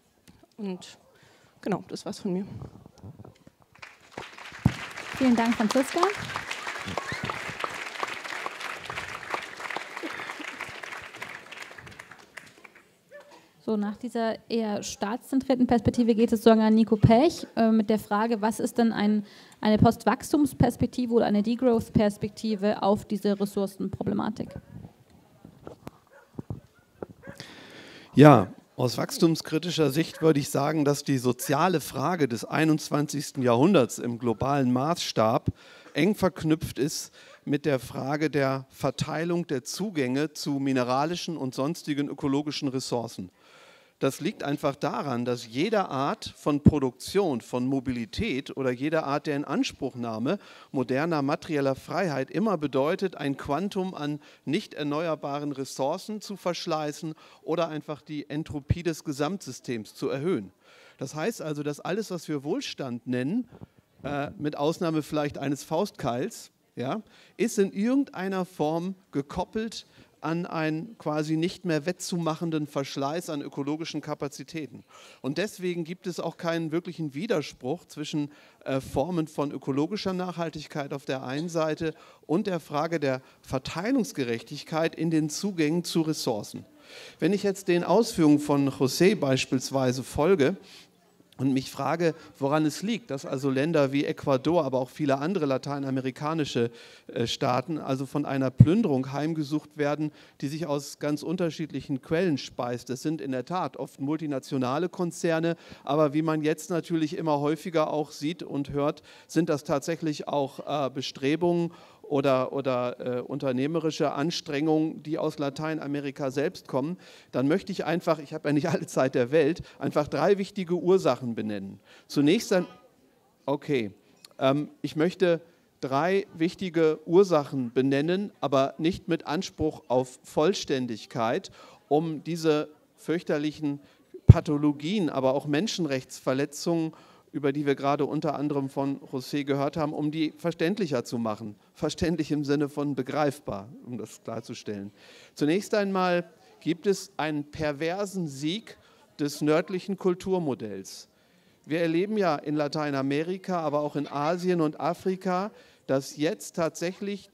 Und genau, das war's von mir. Vielen Dank, Franziska. So, nach dieser eher staatszentrierten Perspektive geht es sozusagen an Nico Pech äh, mit der Frage, was ist denn ein, eine Postwachstumsperspektive oder eine Degrowth-Perspektive auf diese Ressourcenproblematik? Ja, aus wachstumskritischer Sicht würde ich sagen, dass die soziale Frage des einundzwanzigsten Jahrhunderts im globalen Maßstab eng verknüpft ist mit der Frage der Verteilung der Zugänge zu mineralischen und sonstigen ökologischen Ressourcen. Das liegt einfach daran, dass jede Art von Produktion, von Mobilität oder jede Art der Inanspruchnahme moderner materieller Freiheit immer bedeutet, ein Quantum an nicht erneuerbaren Ressourcen zu verschleißen oder einfach die Entropie des Gesamtsystems zu erhöhen. Das heißt also, dass alles, was wir Wohlstand nennen, äh, mit Ausnahme vielleicht eines Faustkeils, ja, ist in irgendeiner Form gekoppelt an einen quasi nicht mehr wettzumachenden Verschleiß an ökologischen Kapazitäten. Und deswegen gibt es auch keinen wirklichen Widerspruch zwischen äh, Formen von ökologischer Nachhaltigkeit auf der einen Seite und der Frage der Verteilungsgerechtigkeit in den Zugängen zu Ressourcen. Wenn ich jetzt den Ausführungen von José beispielsweise folge, und mich frage, woran es liegt, dass also Länder wie Ecuador, aber auch viele andere lateinamerikanische Staaten also von einer Plünderung heimgesucht werden, die sich aus ganz unterschiedlichen Quellen speist. Das sind in der Tat oft multinationale Konzerne, aber wie man jetzt natürlich immer häufiger auch sieht und hört, sind das tatsächlich auch äh, Bestrebungen oder, oder äh, unternehmerische Anstrengungen, die aus Lateinamerika selbst kommen, dann möchte ich einfach, ich habe ja nicht alle Zeit der Welt, einfach drei wichtige Ursachen benennen. Zunächst dann, okay, ähm, ich möchte drei wichtige Ursachen benennen, aber nicht mit Anspruch auf Vollständigkeit, um diese fürchterlichen Pathologien, aber auch Menschenrechtsverletzungen, über die wir gerade unter anderem von José gehört haben, um die verständlicher zu machen. Verständlich im Sinne von begreifbar, um das klarzustellen. Zunächst einmal gibt es einen perversen Sieg des nördlichen Kulturmodells. Wir erleben ja in Lateinamerika, aber auch in Asien und Afrika, dass jetzt tatsächlich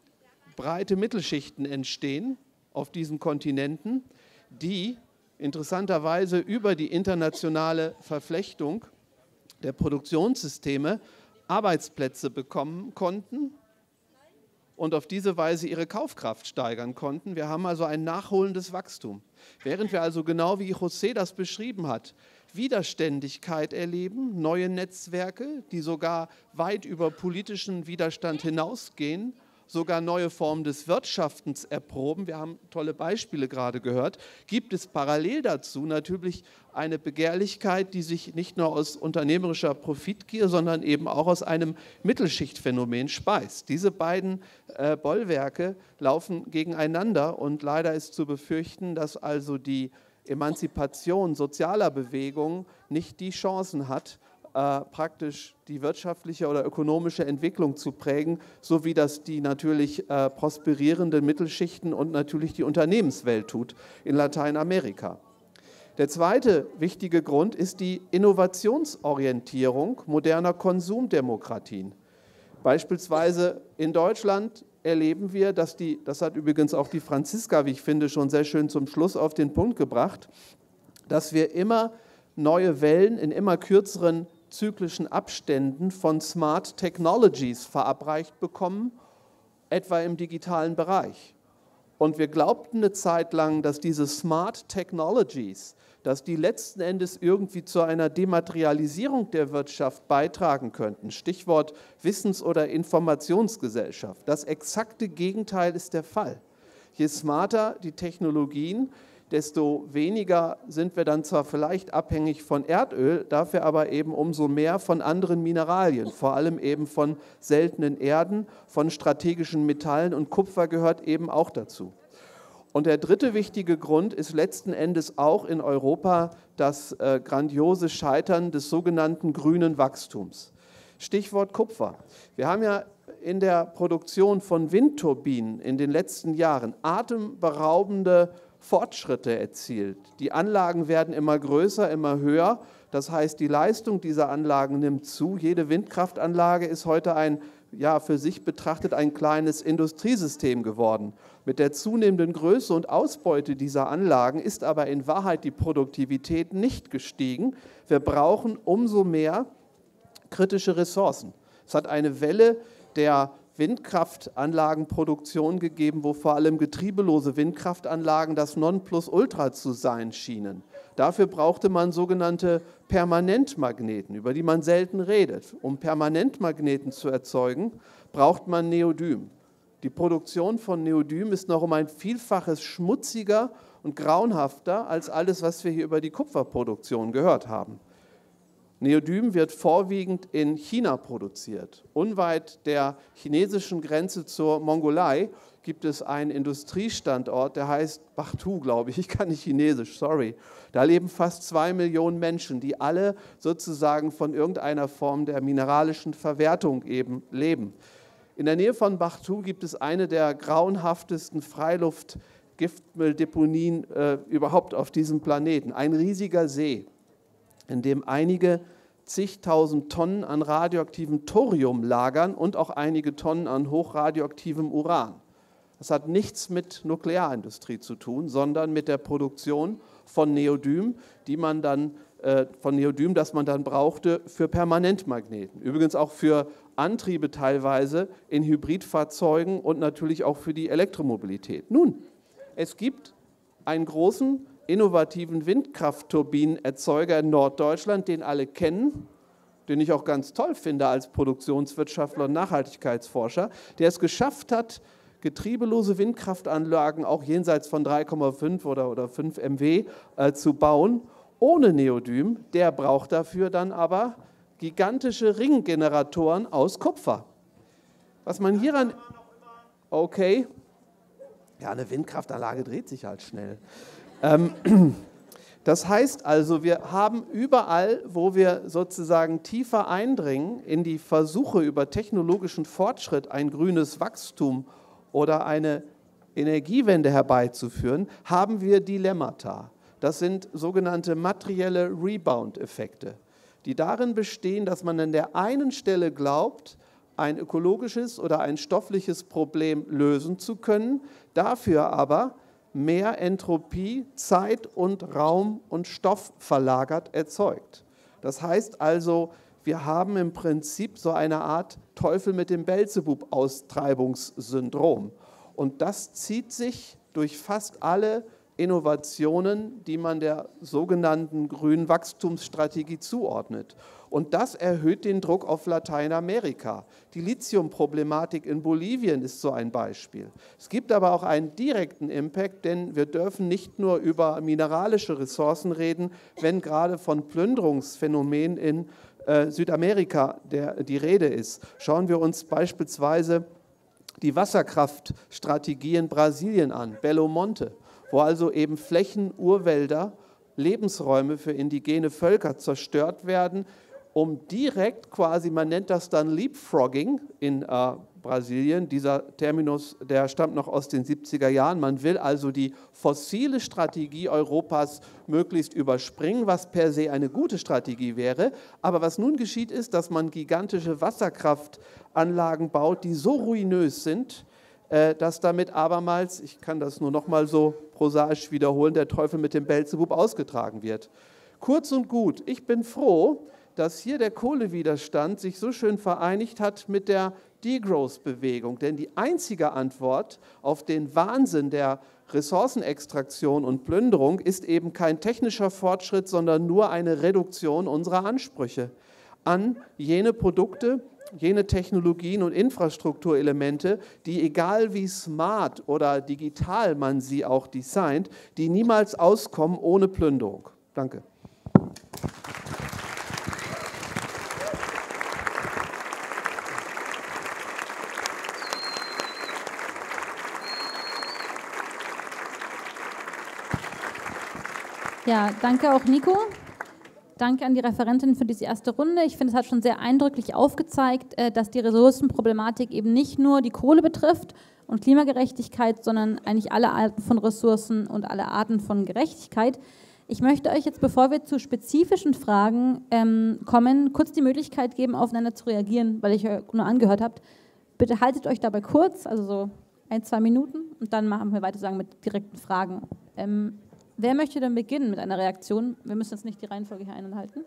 breite Mittelschichten entstehen auf diesen Kontinenten, die interessanterweise über die internationale Verflechtung der Produktionssysteme Arbeitsplätze bekommen konnten und auf diese Weise ihre Kaufkraft steigern konnten. Wir haben also ein nachholendes Wachstum. Während wir also genau wie José das beschrieben hat, Widerständigkeit erleben, neue Netzwerke, die sogar weit über politischen Widerstand hinausgehen, sogar neue Formen des Wirtschaftens erproben. Wir haben tolle Beispiele gerade gehört. Gibt es parallel dazu natürlich eine Begehrlichkeit, die sich nicht nur aus unternehmerischer Profitgier, sondern eben auch aus einem Mittelschichtphänomen speist. Diese beiden äh, Bollwerke laufen gegeneinander und leider ist zu befürchten, dass also die Emanzipation sozialer Bewegungen nicht die Chancen hat, äh, praktisch die wirtschaftliche oder ökonomische Entwicklung zu prägen, so wie das die natürlich äh, prosperierenden Mittelschichten und natürlich die Unternehmenswelt tut in Lateinamerika. Der zweite wichtige Grund ist die Innovationsorientierung moderner Konsumdemokratien. Beispielsweise in Deutschland erleben wir, dass die, das hat übrigens auch die Franziska, wie ich finde, schon sehr schön zum Schluss auf den Punkt gebracht, dass wir immer neue Wellen in immer kürzeren zyklischen Abständen von Smart Technologies verabreicht bekommen, etwa im digitalen Bereich. Und wir glaubten eine Zeit lang, dass diese Smart Technologies, dass die letzten Endes irgendwie zu einer Dematerialisierung der Wirtschaft beitragen könnten. Stichwort Wissens- oder Informationsgesellschaft. Das exakte Gegenteil ist der Fall. Je smarter die Technologien, desto weniger sind wir dann zwar vielleicht abhängig von Erdöl, dafür aber eben umso mehr von anderen Mineralien, vor allem eben von seltenen Erden, von strategischen Metallen, und Kupfer gehört eben auch dazu. Und der dritte wichtige Grund ist letzten Endes auch in Europa das äh, grandiose Scheitern des sogenannten grünen Wachstums. Stichwort Kupfer. Wir haben ja in der Produktion von Windturbinen in den letzten Jahren atemberaubende Fortschritte erzielt. Die Anlagen werden immer größer, immer höher. Das heißt, die Leistung dieser Anlagen nimmt zu. Jede Windkraftanlage ist heute ein, ja, für sich betrachtet ein kleines Industriesystem geworden. Mit der zunehmenden Größe und Ausbeute dieser Anlagen ist aber in Wahrheit die Produktivität nicht gestiegen. Wir brauchen umso mehr kritische Ressourcen. Es hat eine Welle der Windkraftanlagenproduktion gegeben, wo vor allem getriebelose Windkraftanlagen das Nonplusultra zu sein schienen. Dafür brauchte man sogenannte Permanentmagneten, über die man selten redet. Um Permanentmagneten zu erzeugen, braucht man Neodym. Die Produktion von Neodym ist noch um ein Vielfaches schmutziger und grauenhafter als alles, was wir hier über die Kupferproduktion gehört haben. Neodym wird vorwiegend in China produziert. Unweit der chinesischen Grenze zur Mongolei gibt es einen Industriestandort, der heißt Bachtu, glaube ich. Ich kann nicht Chinesisch, sorry. Da leben fast zwei Millionen Menschen, die alle sozusagen von irgendeiner Form der mineralischen Verwertung eben leben. In der Nähe von Bachtu gibt es eine der grauenhaftesten Freiluftgiftmülldeponien äh, überhaupt auf diesem Planeten. Ein riesiger See, in dem einige zigtausend Tonnen an radioaktivem Thorium lagern und auch einige Tonnen an hochradioaktivem Uran. Das hat nichts mit Nuklearindustrie zu tun, sondern mit der Produktion von Neodym, die man dann, äh, von Neodym, das man dann brauchte für Permanentmagneten. Übrigens auch für Antriebe teilweise in Hybridfahrzeugen und natürlich auch für die Elektromobilität. Nun, es gibt einen großen innovativen Windkraftturbinenerzeuger in Norddeutschland, den alle kennen, den ich auch ganz toll finde als Produktionswirtschaftler und Nachhaltigkeitsforscher, der es geschafft hat, getriebelose Windkraftanlagen auch jenseits von drei Komma fünf oder, oder fünf Megawatt äh, zu bauen, ohne Neodym. Der braucht dafür dann aber gigantische Ringgeneratoren aus Kupfer. Was man hieran... Okay. Ja, eine Windkraftanlage dreht sich halt schnell. Das heißt also, wir haben überall, wo wir sozusagen tiefer eindringen in die Versuche über technologischen Fortschritt, ein grünes Wachstum oder eine Energiewende herbeizuführen, haben wir Dilemmata. Das sind sogenannte materielle Rebound-Effekte, die darin bestehen, dass man an der einen Stelle glaubt, ein ökologisches oder ein stoffliches Problem lösen zu können, dafür aber mehr Entropie, Zeit und Raum und Stoff verlagert erzeugt. Das heißt also, wir haben im Prinzip so eine Art Teufel mit dem Beelzebub-Austreibungssyndrom. Und das zieht sich durch fast alle Innovationen, die man der sogenannten grünen Wachstumsstrategie zuordnet. Und das erhöht den Druck auf Lateinamerika. Die Lithiumproblematik in Bolivien ist so ein Beispiel. Es gibt aber auch einen direkten Impact, denn wir dürfen nicht nur über mineralische Ressourcen reden, wenn gerade von Plünderungsphänomenen in äh, Südamerika der, die Rede ist. Schauen wir uns beispielsweise die Wasserkraftstrategie in Brasilien an, Belo Monte, wo also eben Flächen, Urwälder, Lebensräume für indigene Völker zerstört werden, um direkt quasi, man nennt das dann Leapfrogging in äh, Brasilien, dieser Terminus, der stammt noch aus den siebziger Jahren, man will also die fossile Strategie Europas möglichst überspringen, was per se eine gute Strategie wäre, aber was nun geschieht ist, dass man gigantische Wasserkraftanlagen baut, die so ruinös sind, dass damit abermals, ich kann das nur noch mal so prosaisch wiederholen, der Teufel mit dem Beelzebub ausgetragen wird. Kurz und gut, ich bin froh, dass hier der Kohlewiderstand sich so schön vereinigt hat mit der Degrowth-Bewegung, denn die einzige Antwort auf den Wahnsinn der Ressourcenextraktion und Plünderung ist eben kein technischer Fortschritt, sondern nur eine Reduktion unserer Ansprüche an jene Produkte, jene Technologien und Infrastrukturelemente, die, egal wie smart oder digital man sie auch designt, die niemals auskommen ohne Plünderung. Danke. Ja, danke auch Nico. Danke an die Referentin für diese erste Runde. Ich finde, es hat schon sehr eindrücklich aufgezeigt, dass die Ressourcenproblematik eben nicht nur die Kohle betrifft und Klimagerechtigkeit, sondern eigentlich alle Arten von Ressourcen und alle Arten von Gerechtigkeit. Ich möchte euch jetzt, bevor wir zu spezifischen Fragen ähm, kommen, kurz die Möglichkeit geben, aufeinander zu reagieren, weil ich euch nur angehört habt. Bitte haltet euch dabei kurz, also so ein, zwei Minuten, und dann machen wir weiter sagen mit direkten Fragen. Ähm, Wer möchte denn beginnen mit einer Reaktion? Wir müssen jetzt nicht die Reihenfolge hier einhalten.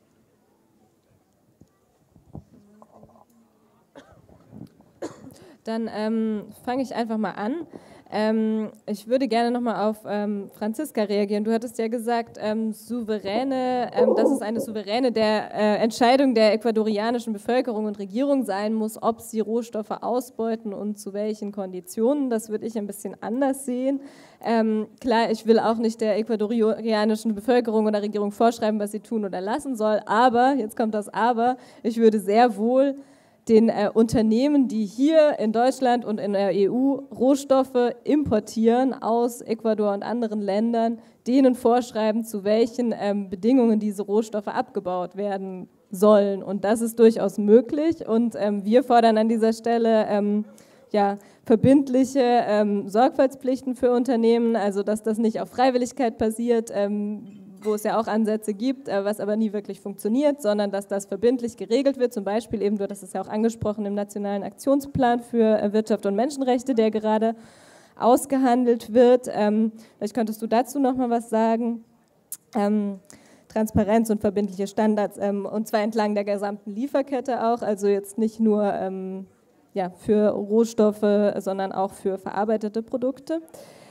Dann ähm, fange ich einfach mal an. Ähm, ich würde gerne nochmal auf ähm, Franziska reagieren. Du hattest ja gesagt, ähm, souveräne, ähm, dass es eine souveräne der, äh, Entscheidung der ecuadorianischen Bevölkerung und Regierung sein muss, ob sie Rohstoffe ausbeuten und zu welchen Konditionen. Das würde ich ein bisschen anders sehen. Ähm, klar, ich will auch nicht der ecuadorianischen Bevölkerung oder Regierung vorschreiben, was sie tun oder lassen soll, aber, jetzt kommt das Aber, ich würde sehr wohl den äh, Unternehmen, die hier in Deutschland und in der E U Rohstoffe importieren aus Ecuador und anderen Ländern, denen vorschreiben, zu welchen ähm, Bedingungen diese Rohstoffe abgebaut werden sollen. Und das ist durchaus möglich. Und ähm, wir fordern an dieser Stelle ähm, ja, verbindliche ähm, Sorgfaltspflichten für Unternehmen, also dass das nicht auf Freiwilligkeit passiert, ähm, wo es ja auch Ansätze gibt, was aber nie wirklich funktioniert, sondern dass das verbindlich geregelt wird, zum Beispiel eben, du hast es ja auch angesprochen, im Nationalen Aktionsplan für Wirtschaft und Menschenrechte, der gerade ausgehandelt wird. Ähm, vielleicht könntest du dazu noch mal was sagen. Ähm, Transparenz und verbindliche Standards, ähm, und zwar entlang der gesamten Lieferkette auch, also jetzt nicht nur ähm, ja, für Rohstoffe, sondern auch für verarbeitete Produkte.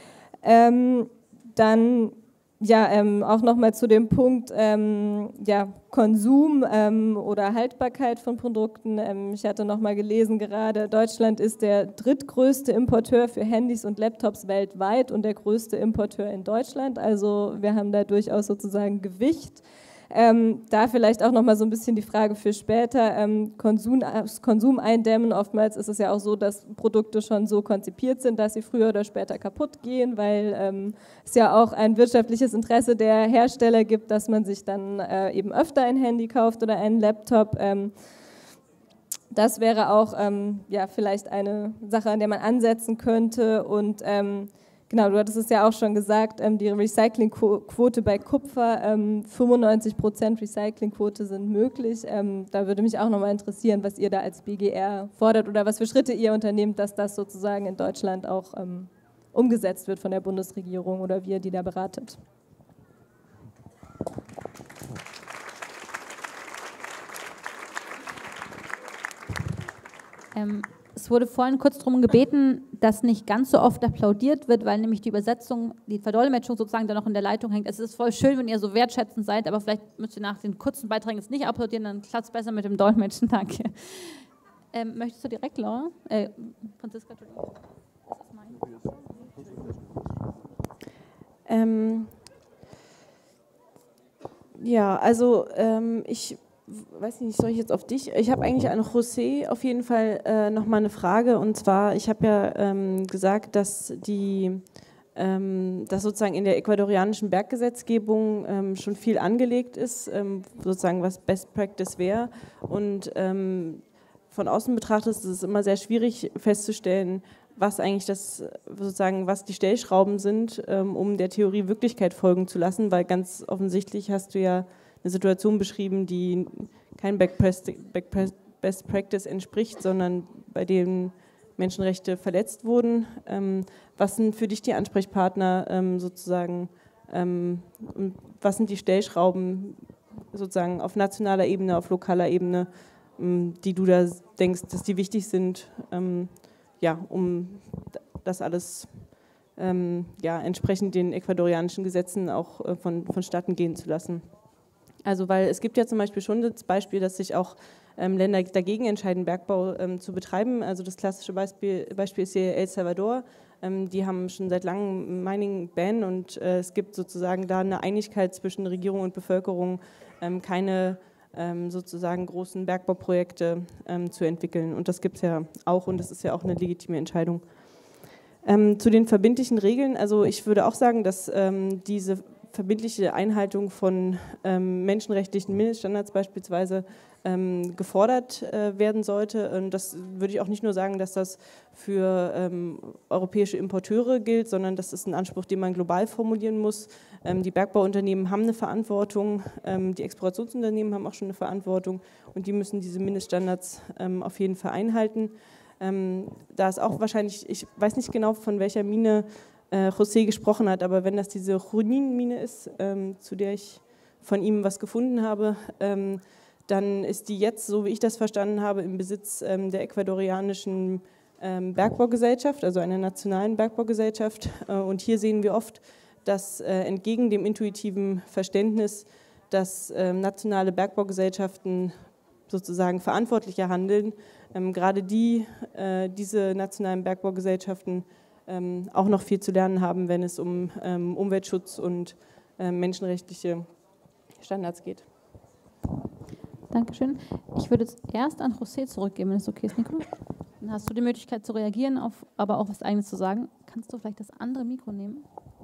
Ähm, dann Ja, ähm, auch nochmal zu dem Punkt ähm, ja, Konsum ähm, oder Haltbarkeit von Produkten. Ähm, ich hatte nochmal gelesen gerade, Deutschland ist der drittgrößte Importeur für Handys und Laptops weltweit und der größte Importeur in Deutschland. Also wir haben da durchaus sozusagen Gewicht. Ähm, da vielleicht auch nochmal so ein bisschen die Frage für später, ähm, Konsum, Konsum eindämmen. Oftmals ist es ja auch so, dass Produkte schon so konzipiert sind, dass sie früher oder später kaputt gehen, weil ähm, es ja auch ein wirtschaftliches Interesse der Hersteller gibt, dass man sich dann äh, eben öfter ein Handy kauft oder einen Laptop. Ähm, das wäre auch ähm, ja, vielleicht eine Sache, an der man ansetzen könnte. Und ähm, genau, du hattest es ja auch schon gesagt, ähm, die Recyclingquote bei Kupfer, ähm, fünfundneunzig Prozent Recyclingquote sind möglich. Ähm, da würde mich auch nochmal interessieren, was ihr da als B G R fordert oder was für Schritte ihr unternehmt, dass das sozusagen in Deutschland auch ähm, umgesetzt wird von der Bundesregierung oder wie ihr die da beratet. Ähm, es wurde vorhin kurz darum gebeten, dass nicht ganz so oft applaudiert wird, weil nämlich die Übersetzung, die Verdolmetschung sozusagen dann noch in der Leitung hängt. Es ist voll schön, wenn ihr so wertschätzend seid, aber vielleicht müsst ihr nach den kurzen Beiträgen jetzt nicht applaudieren, dann klappt es besser mit dem Dolmetschen. Danke. Ähm, möchtest du direkt, Laura? Äh, Franziska, Entschuldigung. Das ist mein. Ähm, ja, also ähm, ich weiß nicht, soll ich jetzt auf dich? Ich habe eigentlich an José auf jeden Fall äh, nochmal eine Frage, und zwar, ich habe ja ähm, gesagt, dass die ähm, dass sozusagen in der ecuadorianischen Berggesetzgebung ähm, schon viel angelegt ist, ähm, sozusagen was Best Practice wäre, und ähm, von außen betrachtet ist es immer sehr schwierig festzustellen, was eigentlich das sozusagen, was die Stellschrauben sind, ähm, um der Theorie Wirklichkeit folgen zu lassen, weil ganz offensichtlich hast du ja eine Situation beschrieben, die kein Best Practice entspricht, sondern bei denen Menschenrechte verletzt wurden. Ähm, was sind für dich die Ansprechpartner ähm, sozusagen, ähm, und was sind die Stellschrauben sozusagen auf nationaler Ebene, auf lokaler Ebene, ähm, die du da denkst, dass die wichtig sind, ähm, ja, um das alles ähm, ja, entsprechend den ecuadorianischen Gesetzen auch äh, von, vonstatten gehen zu lassen? Also, weil es gibt ja zum Beispiel schon das Beispiel, dass sich auch ähm, Länder dagegen entscheiden, Bergbau ähm, zu betreiben. Also das klassische Beispiel, Beispiel ist hier El Salvador. Ähm, die haben schon seit langem Mining-Ban, und äh, es gibt sozusagen da eine Einigkeit zwischen Regierung und Bevölkerung, ähm, keine ähm, sozusagen großen Bergbauprojekte ähm, zu entwickeln. Und das gibt es ja auch, und das ist ja auch eine legitime Entscheidung. Ähm, zu den verbindlichen Regeln, also ich würde auch sagen, dass ähm, diese verbindliche Einhaltung von ähm, menschenrechtlichen Mindeststandards beispielsweise ähm, gefordert äh, werden sollte. Und das würde ich auch nicht nur sagen, dass das für ähm, europäische Importeure gilt, sondern das ist ein Anspruch, den man global formulieren muss. Ähm, die Bergbauunternehmen haben eine Verantwortung, ähm, die Explorationsunternehmen haben auch schon eine Verantwortung, und die müssen diese Mindeststandards ähm, auf jeden Fall einhalten. Ähm, da ist auch wahrscheinlich, ich weiß nicht genau, von welcher Mine Äh, José gesprochen hat, aber wenn das diese Junín-Mine ist, ähm, zu der ich von ihm was gefunden habe, ähm, dann ist die jetzt, so wie ich das verstanden habe, im Besitz ähm, der ecuadorianischen ähm, Bergbaugesellschaft, also einer nationalen Bergbaugesellschaft. Äh, und hier sehen wir oft, dass äh, entgegen dem intuitiven Verständnis, dass äh, nationale Bergbaugesellschaften sozusagen verantwortlicher handeln, ähm, gerade die, äh, diese nationalen Bergbaugesellschaften Ähm, auch noch viel zu lernen haben, wenn es um ähm, Umweltschutz und ähm, menschenrechtliche Standards geht. Dankeschön. Ich würde jetzt erst an José zurückgeben, wenn es okay ist, Nico. Dann hast du die Möglichkeit zu reagieren, auf, aber auch was Eigenes zu sagen. Kannst du vielleicht das andere Mikro nehmen?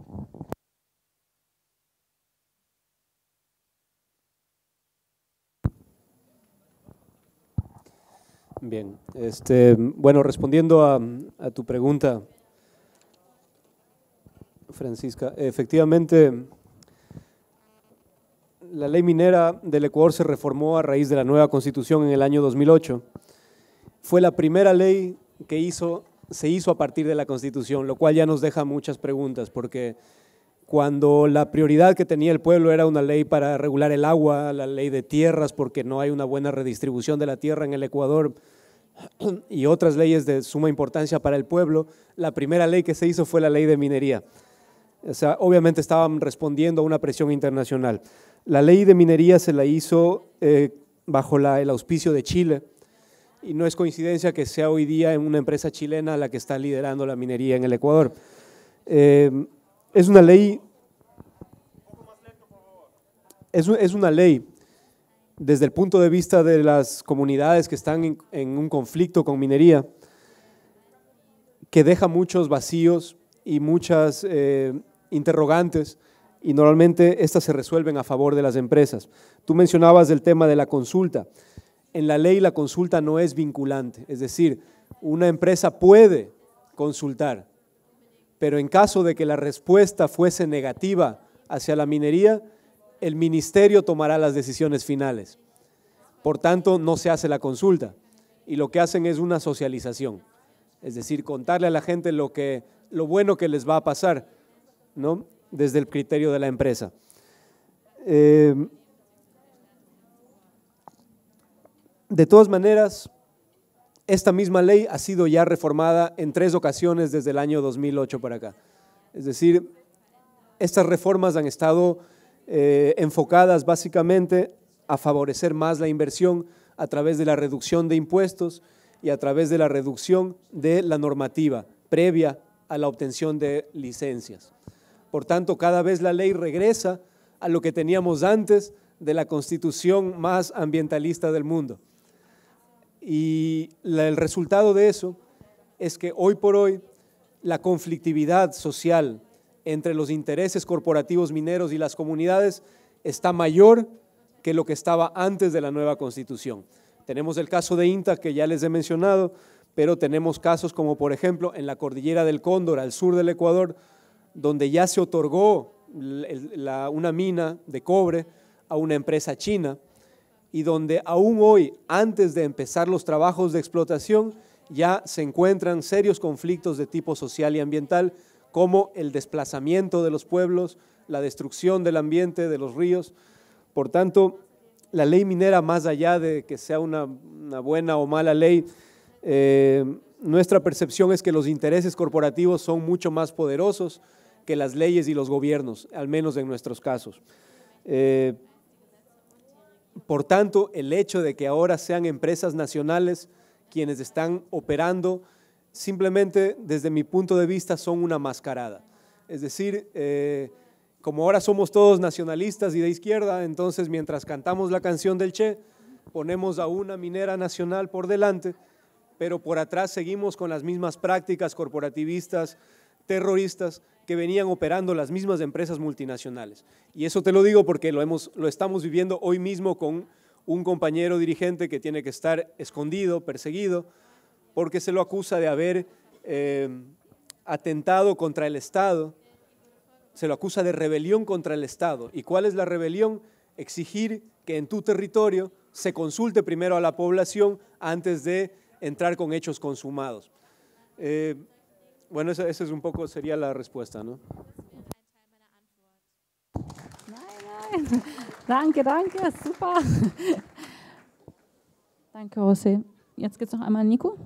Bien, este, bueno, respondiendo a, a tu pregunta, Francisca, efectivamente, la ley minera del Ecuador se reformó a raíz de la nueva constitución en el año dos mil ocho. Fue la primera ley que hizo, se hizo a partir de la constitución, lo cual ya nos deja muchas preguntas, porque cuando la prioridad que tenía el pueblo era una ley para regular el agua, la ley de tierras, porque no hay una buena redistribución de la tierra en el Ecuador, y otras leyes de suma importancia para el pueblo, la primera ley que se hizo fue la ley de minería. O sea, obviamente estaban respondiendo a una presión internacional. La ley de minería se la hizo eh, bajo la, el auspicio de Chile, y no es coincidencia que sea hoy día en una empresa chilena la que está liderando la minería en el Ecuador. Eh, es una ley, es, es una ley desde el punto de vista de las comunidades que están en, en un conflicto con minería, que deja muchos vacíos y muchas eh, interrogantes, y normalmente estas se resuelven a favor de las empresas. Tú mencionabas el tema de la consulta. En la ley la consulta no es vinculante, es decir, una empresa puede consultar, pero en caso de que la respuesta fuese negativa hacia la minería, el ministerio tomará las decisiones finales. Por tanto, no se hace la consulta, y lo que hacen es una socialización, es decir, contarle a la gente lo, que, lo bueno que les va a pasar, ¿no?, desde el criterio de la empresa. Eh, de todas maneras, esta misma ley ha sido ya reformada en tres ocasiones desde el año dos mil ocho para acá. Es decir, estas reformas han estado eh, enfocadas básicamente a favorecer más la inversión a través de la reducción de impuestos y a través de la reducción de la normativa previa a la obtención de licencias. Por tanto, cada vez la ley regresa a lo que teníamos antes de la constitución más ambientalista del mundo. Y la, el resultado de eso es que hoy por hoy la conflictividad social entre los intereses corporativos mineros y las comunidades está mayor que lo que estaba antes de la nueva constitución. Tenemos el caso de INTA que ya les he mencionado, pero tenemos casos como por ejemplo en la cordillera del Cóndor, al sur del Ecuador, donde ya se otorgó la, una mina de cobre a una empresa china y donde aún hoy, antes de empezar los trabajos de explotación, ya se encuentran serios conflictos de tipo social y ambiental, como el desplazamiento de los pueblos, la destrucción del ambiente, de los ríos. Por tanto, la ley minera, más allá de que sea una, una buena o mala ley, eh, nuestra percepción es que los intereses corporativos son mucho más poderosos que las leyes y los gobiernos, al menos en nuestros casos. Eh, por tanto, el hecho de que ahora sean empresas nacionales quienes están operando, simplemente desde mi punto de vista son una mascarada. Es decir, eh, como ahora somos todos nacionalistas y de izquierda, entonces mientras cantamos la canción del Che, ponemos a una minera nacional por delante, pero por atrás seguimos con las mismas prácticas corporativistas, terroristas, que venían operando las mismas empresas multinacionales. Y eso te lo digo porque lo, hemos, lo estamos viviendo hoy mismo con un compañero dirigente que tiene que estar escondido, perseguido, porque se lo acusa de haber eh, atentado contra el Estado, se lo acusa de rebelión contra el Estado. ¿Y cuál es la rebelión? Exigir que en tu territorio se consulte primero a la población antes de entrar con hechos consumados. Eh, bueno, esa, esa es un poco, sería la respuesta, ¿no? Nein, nein. Danke, danke, super. Danke, José. Jetzt geht es noch einmal an Nico.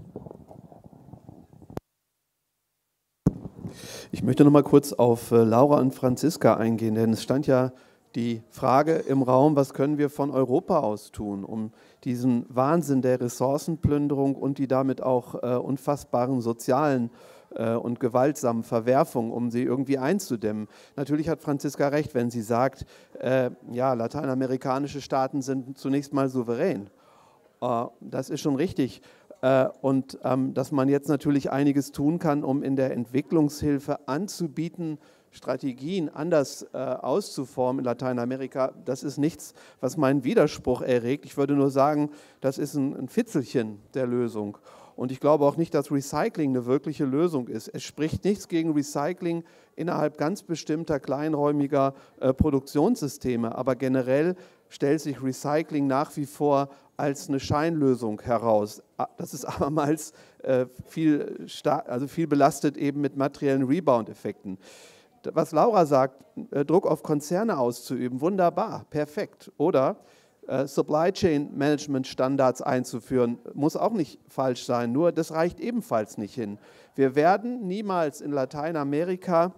Ich möchte noch mal kurz auf Laura und Franziska eingehen, denn es stand ja die Frage im Raum, was können wir von Europa aus tun, um diesen Wahnsinn der Ressourcenplünderung und die damit auch äh, unfassbaren sozialen äh, und gewaltsamen Verwerfungen, um sie irgendwie einzudämmen. Natürlich hat Franziska recht, wenn sie sagt, äh, ja, lateinamerikanische Staaten sind zunächst mal souverän. Äh, das ist schon richtig. Und ähm, dass man jetzt natürlich einiges tun kann, um in der Entwicklungshilfe anzubieten, Strategien anders äh, auszuformen in Lateinamerika, das ist nichts, was meinen Widerspruch erregt. Ich würde nur sagen, das ist ein, ein Fitzelchen der Lösung. Und ich glaube auch nicht, dass Recycling eine wirkliche Lösung ist. Es spricht nichts gegen Recycling innerhalb ganz bestimmter kleinräumiger äh, Produktionssysteme, aber generell stellt sich Recycling nach wie vor als eine Scheinlösung heraus. Das ist abermals äh, viel, also viel belastet eben mit materiellen Rebound-Effekten. Was Laura sagt, äh, Druck auf Konzerne auszuüben, wunderbar, perfekt. Oder äh, Supply Chain Management Standards einzuführen, muss auch nicht falsch sein, nur das reicht ebenfalls nicht hin. Wir werden niemals in Lateinamerika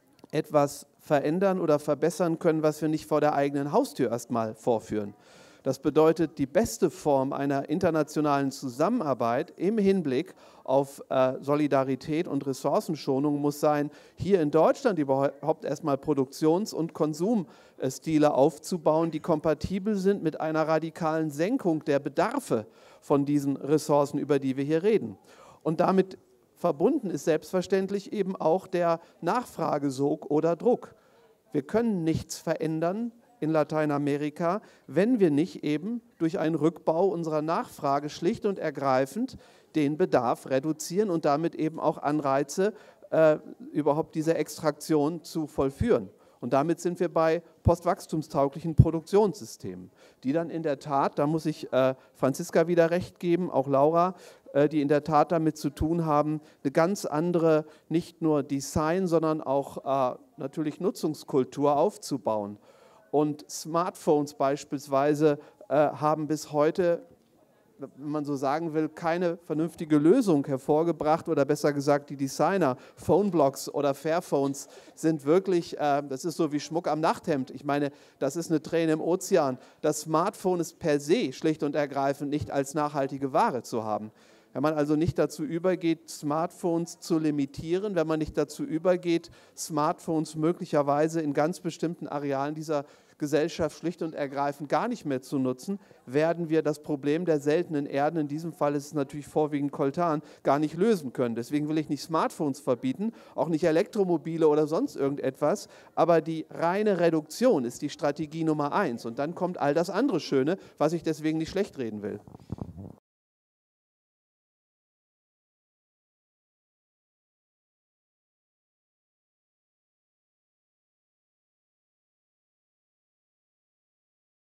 etwas verändern oder verbessern können, was wir nicht vor der eigenen Haustür erstmal vorführen. Das bedeutet, die beste Form einer internationalen Zusammenarbeit im Hinblick auf äh, Solidarität und Ressourcenschonung muss sein, hier in Deutschland überhaupt erstmal Produktions- und Konsumstile aufzubauen, die kompatibel sind mit einer radikalen Senkung der Bedarfe von diesen Ressourcen, über die wir hier reden. Und damit verbunden ist selbstverständlich eben auch der Nachfragesog oder Druck. Wir können nichts verändern in Lateinamerika, wenn wir nicht eben durch einen Rückbau unserer Nachfrage schlicht und ergreifend den Bedarf reduzieren und damit eben auch Anreize, äh, überhaupt diese Extraktion zu vollführen. Und damit sind wir bei postwachstumstauglichen Produktionssystemen, die dann in der Tat, da muss ich äh, Franziska wieder recht geben, auch Laura, äh, die in der Tat damit zu tun haben, eine ganz andere, nicht nur Design, sondern auch äh, natürlich Nutzungskultur aufzubauen. Und Smartphones beispielsweise äh, haben bis heute wenn man so sagen will, keine vernünftige Lösung hervorgebracht oder besser gesagt die Designer, Phoneblocks oder Fairphones sind wirklich, äh, das ist so wie Schmuck am Nachthemd. Ich meine, das ist eine Träne im Ozean. Das Smartphone ist per se schlicht und ergreifend nicht als nachhaltige Ware zu haben. Wenn man also nicht dazu übergeht, Smartphones zu limitieren, wenn man nicht dazu übergeht, Smartphones möglicherweise in ganz bestimmten Arealen dieser Gesellschaft schlicht und ergreifend gar nicht mehr zu nutzen, werden wir das Problem der seltenen Erden, in diesem Fall ist es natürlich vorwiegend Coltan, gar nicht lösen können. Deswegen will ich nicht Smartphones verbieten, auch nicht Elektromobile oder sonst irgendetwas, aber die reine Reduktion ist die Strategie Nummer eins und dann kommt all das andere Schöne, was ich deswegen nicht schlecht reden will.